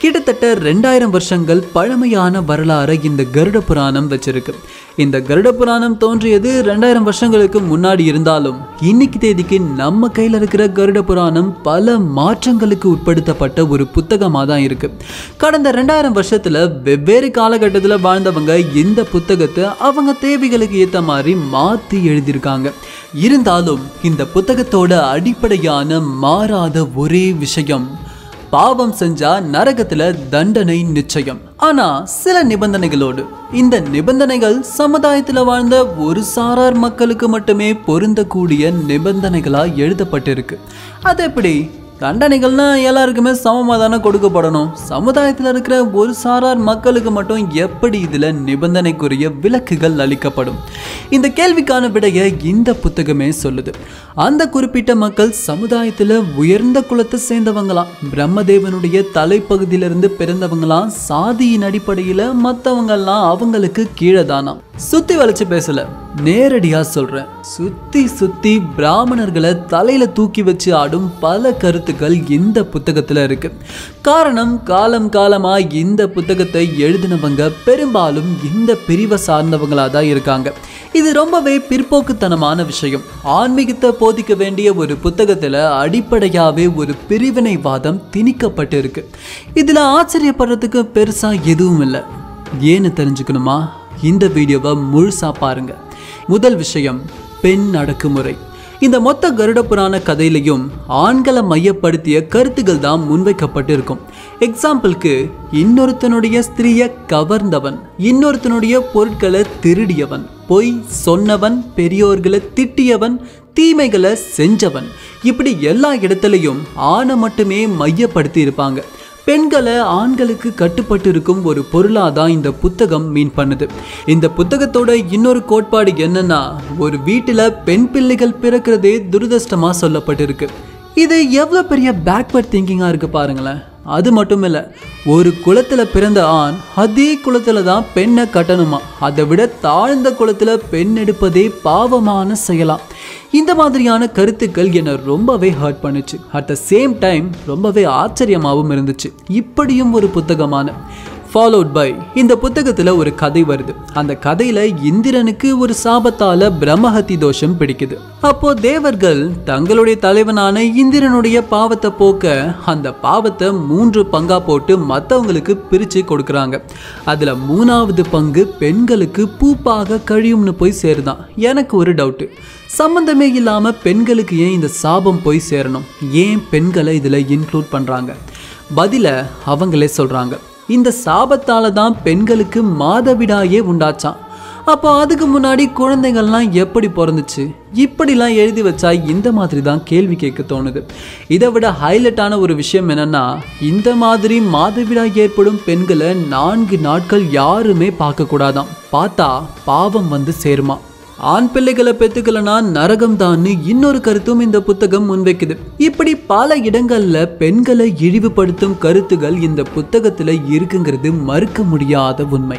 A: கிட்டத்தட்ட ரெண்டாயிரம் வருஷங்கள் பழமையான வரலாறு இந்த கருட புராணம் வச்சிருக்கு. இந்த கருட புராணம் தோன்றியது ரெண்டாயிரம் வருஷங்களுக்கு முன்னாடி இருந்தாலும் இன்னைக்கு தேதிக்கு நம்ம கையில் இருக்கிற கருட புராணம் பல மாற்றங்களுக்கு உட்படுத்தப்பட்ட ஒரு புத்தகமாக தான் இருக்கு. கடந்த ரெண்டாயிரம் வருஷத்துல வெவ்வேறு காலகட்டத்தில் வாழ்ந்தவங்க இந்த புத்தகத்தை அவங்க தேவைகளுக்கு ஏற்ற மாதிரி மாற்றி எழுதியிருக்காங்க. இருந்தாலும் இந்த புத்தகத்தோட அடிப்படையான மாறாத ஒரே விஷயம், பாவம் செஞ்சா நரகத்துல தண்டனை நிச்சயம். ஆனா சில நிபந்தனைகளோடு. இந்த நிபந்தனைகள் சமுதாயத்துல வாழ்ந்த ஒரு சாரார் மக்களுக்கு மட்டுமே பொருந்தக்கூடிய நிபந்தனைகளா எழுதப்பட்டிருக்கு. அது எப்படி? தண்டனைகள்னா எல்லாருக்குமே சமமாக தானே கொடுக்கப்படணும். சமுதாயத்தில் இருக்கிற ஒரு சாரார் மக்களுக்கு மட்டும் எப்படி இதில் நிபந்தனைக்குரிய விலக்குகள் அளிக்கப்படும்? இந்த கேள்விக்கான விடையை இந்த புத்தகமே சொல்லுது. அந்த குறிப்பிட்ட மக்கள் சமுதாயத்தில் உயர்ந்த குலத்தை சேர்ந்தவங்களாம், பிரம்மதேவனுடைய தலைப்பகுதியிலிருந்து பிறந்தவங்களாம், சாதியின் அடிப்படையில் மற்றவங்கெல்லாம் அவங்களுக்கு கீழே தானாம். சுத்தி வளைச்சு பேசல, நேரடியா சொல்றேன். சுத்தி சுத்தி பிராமணர்களை தலையில தூக்கி வச்சு ஆடும் பல கருத்துக்கள் இந்த புத்தகத்துல இருக்கு. காரணம், காலம் காலமா இந்த புத்தகத்தை எழுதினவங்க பெரும்பாலும் இந்த பிரிவை சார்ந்தவங்களா தான் இருக்காங்க. இது ரொம்பவே பிற்போக்குத்தனமான விஷயம். ஆன்மீகத்தை போதிக்க வேண்டிய ஒரு புத்தகத்துல அடிப்படையாவே ஒரு பிரிவினைவாதம் திணிக்கப்பட்டு இருக்கு. இதுல ஆச்சரியப்படுறதுக்கு பெருசா எதுவும் இல்லை. ஏன்னு தெரிஞ்சுக்கணுமா? இந்த வீடியோவை முழுசா பாருங்க. முதல் விஷயம், பெண் அடக்குமுறை. இந்த மொத்த கருட புராண கதையிலையும் ஆண்களை மையப்படுத்திய கருத்துக்கள் தான் முன்வைக்கப்பட்டு இருக்கும். எக்ஸாம்பிளுக்கு, இன்னொருத்தனுடைய ஸ்திரீயை கவர்ந்தவன், இன்னொருத்தனுடைய பொருட்களை திருடியவன், பொய் சொன்னவன், பெரியோர்களை திட்டியவன், தீமைகளை செஞ்சவன், இப்படி எல்லா இடத்துலையும் ஆணை மட்டுமே மையப்படுத்தி இருப்பாங்க. பெண்களை ஆண்களுக்கு கட்டுப்பட்டு இருக்கும் ஒரு பொருளாக தான் இந்த புத்தகம் மீன் பண்ணுது. இந்த புத்தகத்தோட இன்னொரு கோட்பாடு என்னன்னா, ஒரு வீட்டில் பெண் பிள்ளைகள் பிறக்கிறதே துரதிர்ஷ்டமாக சொல்லப்பட்டிருக்கு. இது எவ்வளோ பெரிய பேக்வர்ட் திங்கிங்காக இருக்குது பாருங்களேன். அது மட்டும் இல்லை, ஒரு குலத்தில் பிறந்த ஆண் அதே குலத்தில் தான் பெண்ணை கட்டணுமா, அதை விட தாழ்ந்த குலத்தில் பெண் எடுப்பதே பாவமான செய்யலாம். இந்த மாதிரியான கருத்துக்கள் என்னை ரொம்பவே ஹர்ட் பண்ணுச்சு. அட் த சேம் டைம் ரொம்பவே ஆச்சரியமாகவும் இருந்துச்சு. இப்படியும் ஒரு புத்தகமான ஃபாலோட் பை இந்த புத்தகத்தில் ஒரு கதை வருது. அந்த கதையில் இந்திரனுக்கு ஒரு சாபத்தால் பிரம்மஹத்தி தோஷம் பிடிக்குது. அப்போ தேவர்கள் தங்களுடைய தலைவனான இந்திரனுடைய பாவத்தை போக்க அந்த பாவத்தை மூன்று பங்கா போட்டு மற்றவங்களுக்கு பிரித்து கொடுக்குறாங்க. அதில் மூணாவது பங்கு பெண்களுக்கு பூப்பாக கழியும்னு போய் சேருதான். எனக்கு ஒரு டவுட்டு, சம்பந்தமே இல்லாமல் பெண்களுக்கு ஏன் இந்த சாபம் போய் சேரணும்? ஏன் பெண்களை இதில் இன்க்ளூட் பண்ணுறாங்க? பதில அவங்களே சொல்கிறாங்க. இந்த சாபத்தால் தான் பெண்களுக்கு மாதவிடாயே உண்டாச்சான். அப்போ அதுக்கு முன்னாடி குழந்தைகள்லாம் எப்படி பிறந்துச்சு? இப்படிலாம் எழுதி வச்சா இந்த மாதிரி தான் கேள்வி கேட்க தோணுது. இதை விட ஹைலைட்டான ஒரு விஷயம் என்னன்னா, இந்த மாதிரி மாதவிடாய் ஏற்படும் பெண்களை நான்கு நாட்கள் யாருமே பார்க்கக்கூடாதாம். பார்த்தா பாவம் வந்து சேருமா. ஆண் பிள்ளைகளை பெற்றுக்கலனா நரகம் தான் இன்னொரு கருத்தும் இந்த புத்தகம் முன்வைக்குது. இப்படி பல இடங்கள்ல பெண்களை இழிவுபடுத்தும் கருத்துகள் இந்த புத்தகத்துல இருக்குங்கிறது மறுக்க முடியாத உண்மை.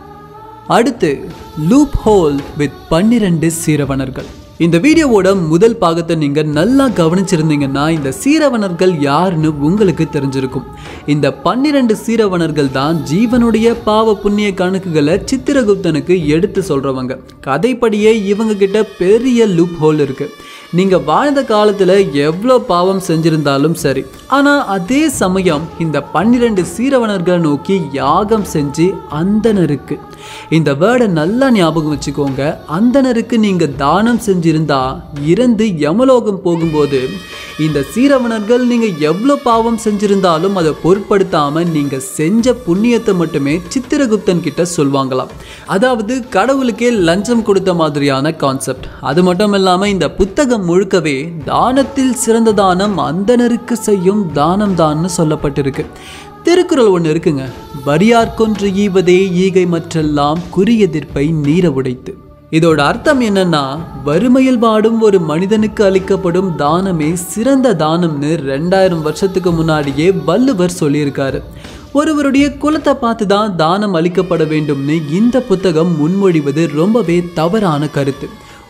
A: அடுத்து, லூப் ஹோல் வித் பன்னிரண்டு சீரவணர்கள். இந்த வீடியோவோட முதல் பாகத்தை நீங்க நல்லா கவனிச்சிருந்தீங்கன்னா இந்த சீரவணர்கள் யாருன்னு உங்களுக்கு தெரிஞ்சிருக்கும். இந்த பன்னிரண்டு சீரவணர்கள் தான் ஜீவனுடைய பாவ புண்ணிய கணக்குகளை சித்திரகுப்தனுக்கு எடுத்து சொல்றவங்க. கதைப்படியே இவங்க கிட்ட பெரிய லூப் ஹோல் இருக்கு. நீங்க வாழ்ந்த காலத்துல எவ்வளோ பாவம் செஞ்சிருந்தாலும் சரி, ஆனா அதே சமயம் இந்த பன்னிரண்டு சீரவணர்களை நோக்கி யாகம் செஞ்சு அந்தனருக்கு, இந்த வேர்டை நல்லா ஞாபகம் வச்சுக்கோங்க, அந்தனருக்கு நீங்க தானம் செஞ்சிருந்தா இறந்து யமலோகம் போகும்போது இந்த சீரவணர்கள் நீங்க எவ்வளோ பாவம் செஞ்சிருந்தாலும் அதை பொருட்படுத்தாம நீங்க செஞ்ச புண்ணியத்தை மட்டுமே சித்திரகுப்தன் கிட்ட சொல்வாங்களாம். அதாவது கடவுளுக்கே லஞ்சம் கொடுத்த மாதிரியான கான்செப்ட். அது மட்டும் இல்லாம இந்த புத்தகம் முழுக்கவே தானத்தில் சிறந்த தானம் அந்தனருக்கு செய்யும் தானம் தான்னு சொல்லப்பட்டிருக்கு. திருக்குறள் ஒன்று இருக்குங்க, வரியார் கொன்று ஈவதே ஈகை மற்றெல்லாம் குறியெதிர்ப்பை நீர உடைத்து. இதோட அர்த்தம் என்னன்னா, வறுமையில் வாடும் ஒரு மனிதனுக்கு அளிக்கப்படும் தானமே சிறந்த தானம்னு ரெண்டாயிரம் வருஷத்துக்கு முன்னாடியே வள்ளுவர் சொல்லியிருக்காரு. ஒருவருடைய குலத்தை பார்த்து தான் தானம் அளிக்கப்பட வேண்டும்னு இந்த புத்தகம் முன்மொழிவது ரொம்பவே தவறான கருத்து.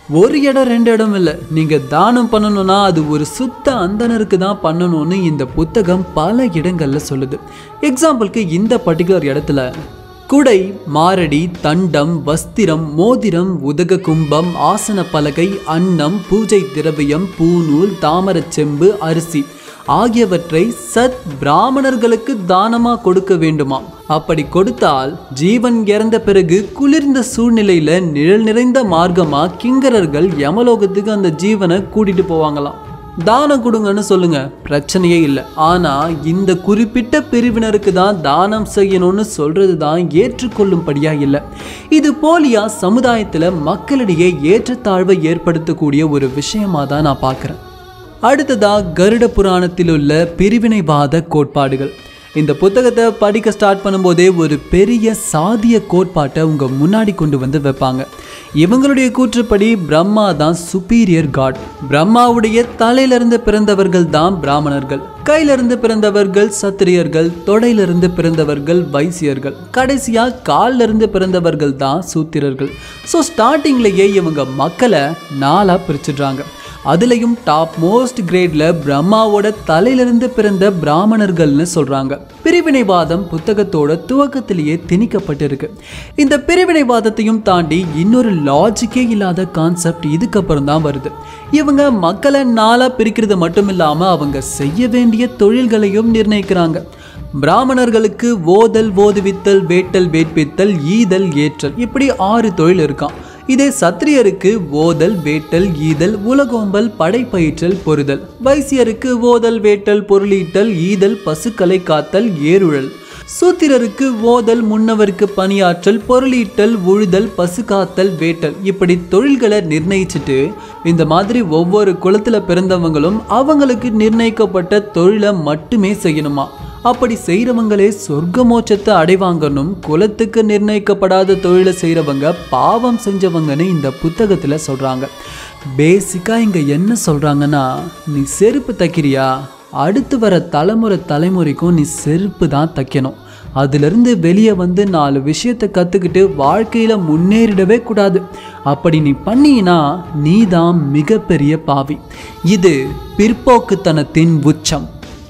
A: ஒரு இடம் ரெண்டு இடம் இல்லை, நீங்க தானம் பண்ணணும்னா அது ஒரு சுத்த அந்தனருக்கு தான் பண்ணணும்னு இந்த புத்தகம் பல இடங்கள்ல சொல்லுது. எக்ஸாம்பிளுக்கு இந்த பர்டிகுலர் இடத்துல குடை, மாரடி, தண்டம், வஸ்திரம், மோதிரம், உதக கும்பம், ஆசன பலகை, அன்னம், பூஜை திரவியம், பூநூல், தாமரச் செம்பு, அரிசி ஆகியவற்றை சத் பிராமணர்களுக்கு தானமா கொடுக்க வேண்டுமா. அப்படி கொடுத்தால் ஜீவன் இறந்த பிறகு குளிர்ந்த சூழ்நிலையில நிழல் நிறைந்த மார்க்கமா கிங்கரர்கள் யமலோகத்துக்கு அந்த ஜீவனை கூட்டிட்டு போவாங்களாம். தானம் கொடுங்கன்னு சொல்லுங்க, பிரச்சனையே இல்லை. ஆனா இந்த குறிப்பிட்ட பிரிவினருக்கு தான் தானம் செய்யணும்னு சொல்றது தான் ஏற்றுக்கொள்ளும்படியா இல்லை. இது போலியா சமுதாயத்துல மக்களிடையே ஏற்றத்தாழ்வை ஏற்படுத்தக்கூடிய ஒரு விஷயமா தான் நான் பார்க்கிறேன். அடுத்ததா கருட புராணத்தில் உள்ள பிரிவினைவாத கோட்பாடுகள். இந்த புத்தகத்தை படிக்க ஸ்டார்ட் பண்ணும்போதே ஒரு பெரிய சாதிய கோட்பாட்டை உங்க முன்னாடி கொண்டு வந்து வைப்பாங்க. இவங்களுடைய கூற்றுப்படி பிரம்மா தான் சுப்பீரியர் காட். பிரம்மாவுடைய தலையிலிருந்து பிறந்தவர்கள் தான் பிராமணர்கள், கையிலிருந்து பிறந்தவர்கள் சத்திரியர்கள், தொடையிலிருந்து பிறந்தவர்கள் வைசியர்கள், கடைசியா காலில் இருந்து பிறந்தவர்கள் தான் சூத்திரர்கள். ஸோ ஸ்டார்டிங்லேயே இவங்க மக்களை நாளாக பிரிச்சுடுறாங்க. அதுலேயும் டாப் மோஸ்ட் கிரேட்ல பிரம்மாவோட தலையிலிருந்து பிறந்த பிராமணர்கள்னு சொல்றாங்க. பிரிவினைவாதம் புத்தகத்தோட துவக்கத்திலேயே திணிக்கப்பட்டிருக்கு. இந்த பிரிவினைவாதத்தையும் தாண்டி இன்னொரு லாஜிக்கே இல்லாத கான்செப்ட் இதுக்கப்புறம் தான் வருது. இவங்க மக்களை நாளா பிரிக்கிறது மட்டும் இல்லாம அவங்க செய்ய வேண்டிய தொழில்களையும் நிர்ணயிக்கிறாங்க. பிராமணர்களுக்கு ஓதல், ஓதுவித்தல், வேட்டல், வேட்பித்தல், ஈதல், ஏற்றல், இப்படி ஆறு தொழில் இருக்கான். இதே சத்திரியருக்கு ஓதல், வேட்டல், ஈதல், உலகோம்பல், படைப்பயிற்றல், பொறுதல். வைசியருக்கு ஓதல், வேட்டல், பொருளீட்டல், ஈதல், பசுக்களை காத்தல், ஏறுழல். சூத்திரருக்கு ஓதல், முன்னவருக்கு பணியாற்றல், பொருளீட்டல், உழுதல், பசு காத்தல், வேட்டல், இப்படி தொழில்களை நிர்ணயிச்சுட்டு இந்த மாதிரி ஒவ்வொரு குலத்துல பிறந்தவங்களும் அவங்களுக்கு நிர்ணயிக்கப்பட்ட தொழிலை மட்டுமே செய்யணுமா. அப்படி செய்கிறவங்களே சொர்க்க மோட்சத்தை அடைவாங்கன்னும், குலத்துக்கு நிர்ணயிக்கப்படாத தொழிலை செய்கிறவங்க பாவம் செஞ்சவங்கன்னு இந்த புத்தகத்தில் சொல்கிறாங்க. பேசிக்காக இங்கே என்ன சொல்கிறாங்கன்னா, நீ செருப்பு தைக்கிறியா, அடுத்து வர தலைமுறை தலைமுறைக்கும் நீ செருப்பு தான் தைக்கணும். அதிலிருந்து வெளியே வந்து நாலு விஷயத்தை கற்றுக்கிட்டு வாழ்க்கையில் முன்னேறிடவே கூடாது. அப்படி நீ பண்ணினா நீ தான் மிகப்பெரிய பாவி. இது பிற்போக்குத்தனத்தின் உச்சம்.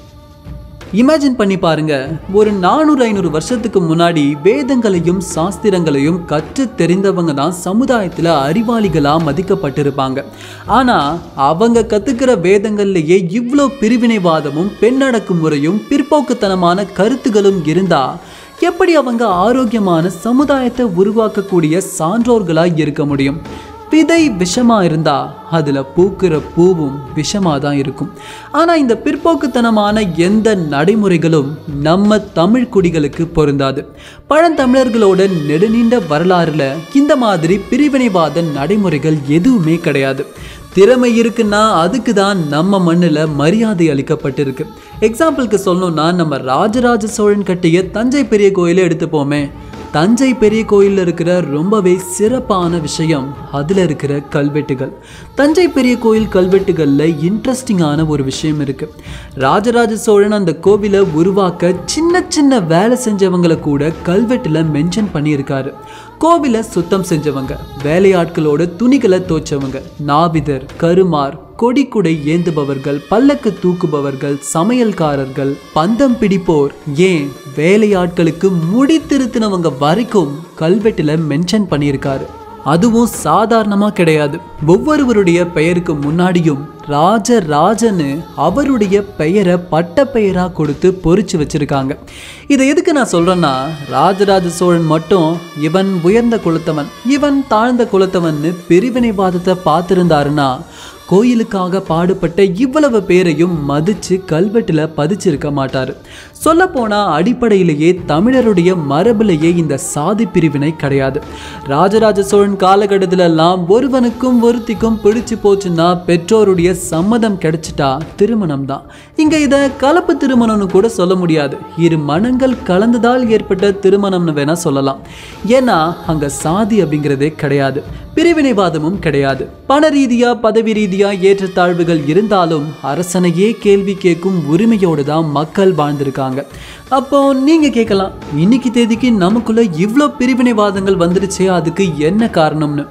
A: இமேஜின் பண்ணி பாருங்க, ஒரு நானூறு ஐநூறு வருஷத்துக்கு முன்னாடி வேதங்களையும் சாஸ்திரங்களையும் கற்று தெரிந்தவங்க தான் சமுதாயத்தில் அறிவாளிகளாக மதிக்கப்பட்டிருப்பாங்க. ஆனால் அவங்க கற்றுக்கிற வேதங்கள்லேயே இவ்வளோ பிரிவினைவாதமும் பெண்ணடக்கு முறையும் பிற்போக்குத்தனமான கருத்துகளும் இருந்தால் எப்படி அவங்க ஆரோக்கியமான சமுதாயத்தை உருவாக்கக்கூடிய சான்றோர்களாக இருக்க முடியும்? விதை விஷமா இருந்தா அதுல பூக்கிற பூவும் விஷமா தான் இருக்கும். ஆனா இந்த பிற்போக்குத்தனமான எந்த நடைமுறைகளும் நம்ம தமிழ் குடிகளுக்கு பொருந்தாது. பழந்தமிழர்களோட நெடுநீண்ட வரலாறுல இந்த மாதிரி பிரிவினைவாத நடைமுறைகள் எதுவுமே கிடையாது. திறமை இருக்குன்னா அதுக்கு தான் நம்ம மண்ணில் மரியாதை அளிக்கப்பட்டிருக்கு. எக்ஸாம்பிளுக்கு சொல்லணும்னா, நம்ம ராஜராஜ சோழன் கட்டிய தஞ்சை பெரிய கோயிலை எடுத்துப்போமே. தஞ்சை பெரிய கோயிலில் இருக்கிற ரொம்பவே சிறப்பான விஷயம் அதில் இருக்கிற கல்வெட்டுகள். தஞ்சை பெரிய கோயில் கல்வெட்டுகளில் இன்ட்ரெஸ்டிங்கான ஒரு விஷயம் இருக்குது. ராஜராஜ சோழன் அந்த கோவிலை உருவாக்க சின்ன சின்ன வேலை செஞ்சவங்களை கூட கல்வெட்டில் மென்ஷன் பண்ணியிருக்காரு. கோவிலை சுத்தம் செஞ்சவங்க, வேலையாட்களோட துணிகளை தோச்சவங்க, நாவிதர், கருமார், கொடி குடை ஏந்துபவர்கள், பல்லக்கு தூக்குபவர்கள், சமையல்காரர்கள், பந்தம் பிடிப்போர், ஏன் வேலையாட்களுக்கு முடி திருத்தினவங்க வரைக்கும் கல்வெட்டில் மென்ஷன் பண்ணியிருக்காரு. அதுவும் சாதாரணமாக கிடையாது. ஒவ்வொருவருடைய பெயருக்கு முன்னாடியும் ராஜராஜன்னு அவருடைய பெயரை பட்ட பெயராக கொடுத்து பொறிச்சு வச்சிருக்காங்க. இதை எதுக்கு நான் சொல்கிறேன்னா, ராஜராஜ சோழன் மட்டும் இவன் உயர்ந்த குலத்தவன், இவன் தாழ்ந்த குலத்தவன்னு பிரிவினைவாதத்தை பார்த்துருந்தாருன்னா கோயிலுக்காக பாடுபட்ட இவ்வளவு பேரையும் மதிச்சு கல்வெட்டில் பதிச்சிருக்க மாட்டார். சொல்லப்போனால் அடிப்படையிலேயே தமிழருடைய மரபிலேயே இந்த சாதி பிரிவினை கிடையாது. ராஜராஜ சோழன் காலகட்டத்திலெல்லாம் ஒருவனுக்கும் ஒருத்திக்கும் பிடிச்சு போச்சுன்னா பெற்றோருடைய சம்மதம் கிடைச்சிட்டா திருமணம் தான். இங்கே இதை கலப்பு திருமணம்னு கூட சொல்ல முடியாது, இரு மனங்கள் கலந்ததால் ஏற்பட்ட திருமணம்னு வேணா சொல்லலாம். ஏன்னா அங்கே சாதி அப்படிங்கிறதே கிடையாது, பிரிவினைவாதமும் கிடையாது. பண ரீதியா பதவி ரீதியா ஏற்றத்தாழ்வுகள் இருந்தாலும் அரசனையே கேள்வி கேட்கும் உரிமையோடு தான் மக்கள் வாழ்ந்திருக்காங்க. அப்போ நீங்க கேட்கலாம், இன்னைக்கு தேதிக்கு நமக்குள்ள இவ்வளோ பிரிவினைவாதங்கள் வந்துருச்சே, அதுக்கு என்ன காரணம்னு.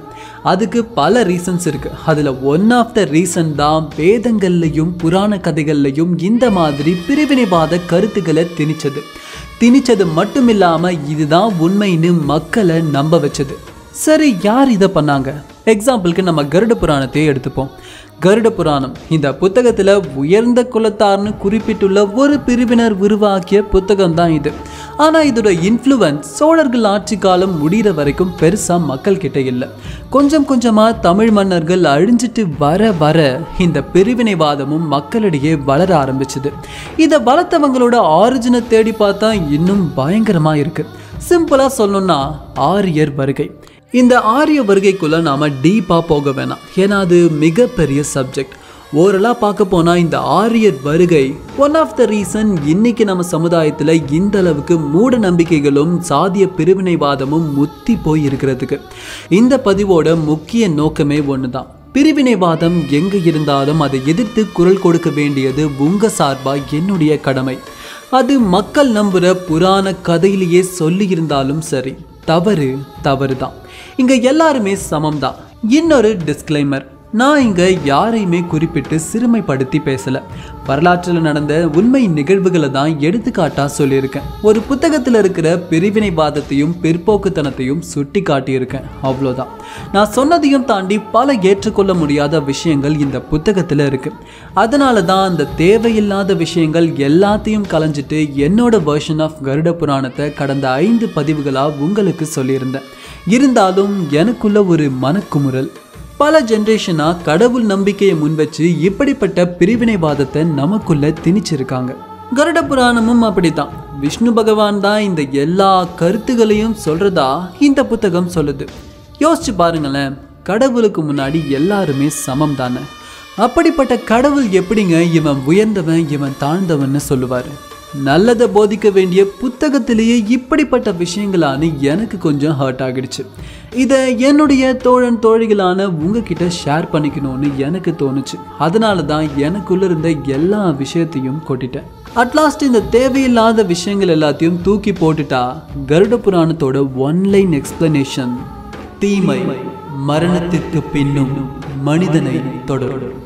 A: அதுக்கு பல ரீசன்ஸ் இருக்கு. அதுல ஒன் ஆஃப் த ரீசன் தான் வேதங்கள்லையும் புராண கதைகள்லையும் இந்த மாதிரி பிரிவினைவாத கருத்துக்களை திணிச்சது. திணிச்சது மட்டும் இல்லாம இதுதான் உண்மைன்னு மக்களை நம்ப வச்சது. சரி, யார் இதை பண்ணாங்க? எக்ஸாம்பிளுக்கு நம்ம கருட புராணத்தையே எடுத்துப்போம். கருட புராணம் இந்த புத்தகத்தில் உயர்ந்த குலத்தார்னு குறிப்பிட்டுள்ள ஒரு பிரிவினர் உருவாக்கிய புத்தகம் தான் இது. ஆனால் இதோட இன்ஃப்ளூவன்ஸ் சோழர்கள் ஆட்சி காலம் முடிகிற வரைக்கும் பெருசாக மக்கள் கிட்ட இல்லை. கொஞ்சம் கொஞ்சமாக தமிழ் மன்னர்கள் அழிஞ்சிட்டு வர வர இந்த பிரிவினைவாதமும் மக்களிடையே வளர ஆரம்பிச்சுது. இதை வளர்த்தவங்களோட ஆரிஜினை தேடி பார்த்தா இன்னும் பயங்கரமாக இருக்குது. சிம்பிளாக சொல்லணும்னா ஆரியர் வருகை. இந்த ஆரிய வருகைக்குள்ள நாம டீப்பா போக வேணாம், ஏன்னா அது மிகப்பெரிய சப்ஜெக்ட். ஓரளவு பார்க்க போனா இந்த ஆரியர் வருகை ஒன் ஆஃப் த ரீசன் இன்னைக்கு நம்ம சமுதாயத்தில் இந்த அளவுக்கு மூட நம்பிக்கைகளும் சாதிய பிரிவினைவாதமும் முத்தி போய் இருக்கிறதுக்கு. இந்த பதிவோட முக்கிய நோக்கமே ஒன்று தான். பிரிவினைவாதம் எங்க இருந்தாலும் அதை எதிர்த்து குரல் கொடுக்க வேண்டியது உங்க சார்பா என்னுடைய கடமை. அது மக்கள் நம்புற புராண கதையிலேயே சொல்லி இருந்தாலும் சரி, தவறு தவறு தான். இங்க எல்லாருமே சமம் தான். இன்னொரு டிஸ்க்ளைமர், நான் இங்க யாரையுமே குறிப்பிட்டு சிறுமைப்படுத்தி பேசல. வரலாற்றில் நடந்த உண்மை நிகழ்வுகளை தான் எடுத்துக்காட்டா சொல்லியிருக்கேன். ஒரு புத்தகத்தில் இருக்கிற பிரிவினைவாதத்தையும் பிற்போக்குத்தனத்தையும் சுட்டி காட்டியிருக்கேன், அவ்வளோதான். நான் சொன்னதையும் தாண்டி பல ஏற்றுக்கொள்ள முடியாத விஷயங்கள் இந்த புத்தகத்தில் இருக்கு. அதனால தான் அந்த தேவையில்லாத விஷயங்கள் எல்லாத்தையும் கலைஞ்சிட்டு என்னோட வெர்ஷன் ஆஃப் கருட புராணத்தை கடந்த ஐந்து பதிவுகளாக உங்களுக்கு சொல்லியிருந்தேன். இருந்தாலும் எனக்குள்ள ஒரு மனக்குமுறல். பல ஜென்ரேஷனா கடவுள் நம்பிக்கையை முன்வச்சு இப்படிப்பட்ட பிரிவினைவாதத்தை நமக்குள்ள திணிச்சிருக்காங்க. கருட புராணமும் அப்படித்தான். விஷ்ணு பகவான் தான் இந்த எல்லா கருத்துகளையும் சொல்றதா இந்த புத்தகம் சொல்லுது. யோசிச்சு பாருங்களேன், கடவுளுக்கு முன்னாடி எல்லாருமே சமம் தானே. அப்படிப்பட்ட கடவுள் எப்படிங்க இவன் உயர்ந்தவன் இவன் தாழ்ந்தவன்னு சொல்லுவாரு? நல்லதை போதிக்க வேண்டிய புத்தகத்திலேயே இப்படிப்பட்ட விஷயங்களானு எனக்கு கொஞ்சம் ஹர்ட் ஆகிடுச்சு. இதை என்னுடைய தோழன் தோழிகளான உங்ககிட்ட ஷேர் பண்ணிக்கணும்னு எனக்கு தோணுச்சு. அதனால தான் எனக்குள்ள இருந்த எல்லா விஷயத்தையும் கொட்டிட்டேன். அட்லாஸ்ட் இந்த தேவையில்லாத விஷயங்கள் எல்லாத்தையும் தூக்கி போட்டுட்டா கருட புராணத்தோட ஒன்லைன் எக்ஸ்பிளனேஷன், தீமை மரணத்திற்கு பின்னும் மனிதனை தொடரும்.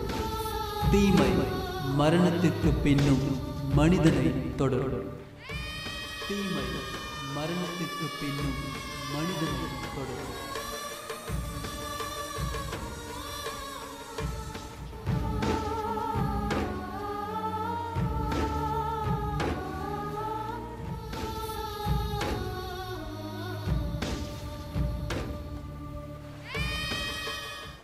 A: தீமை மரணத்திற்கு பின்னும் மனிதனை தொடரும். தீமை மரணத்திற்கு பின்னும் மனிதனை தொடரும்.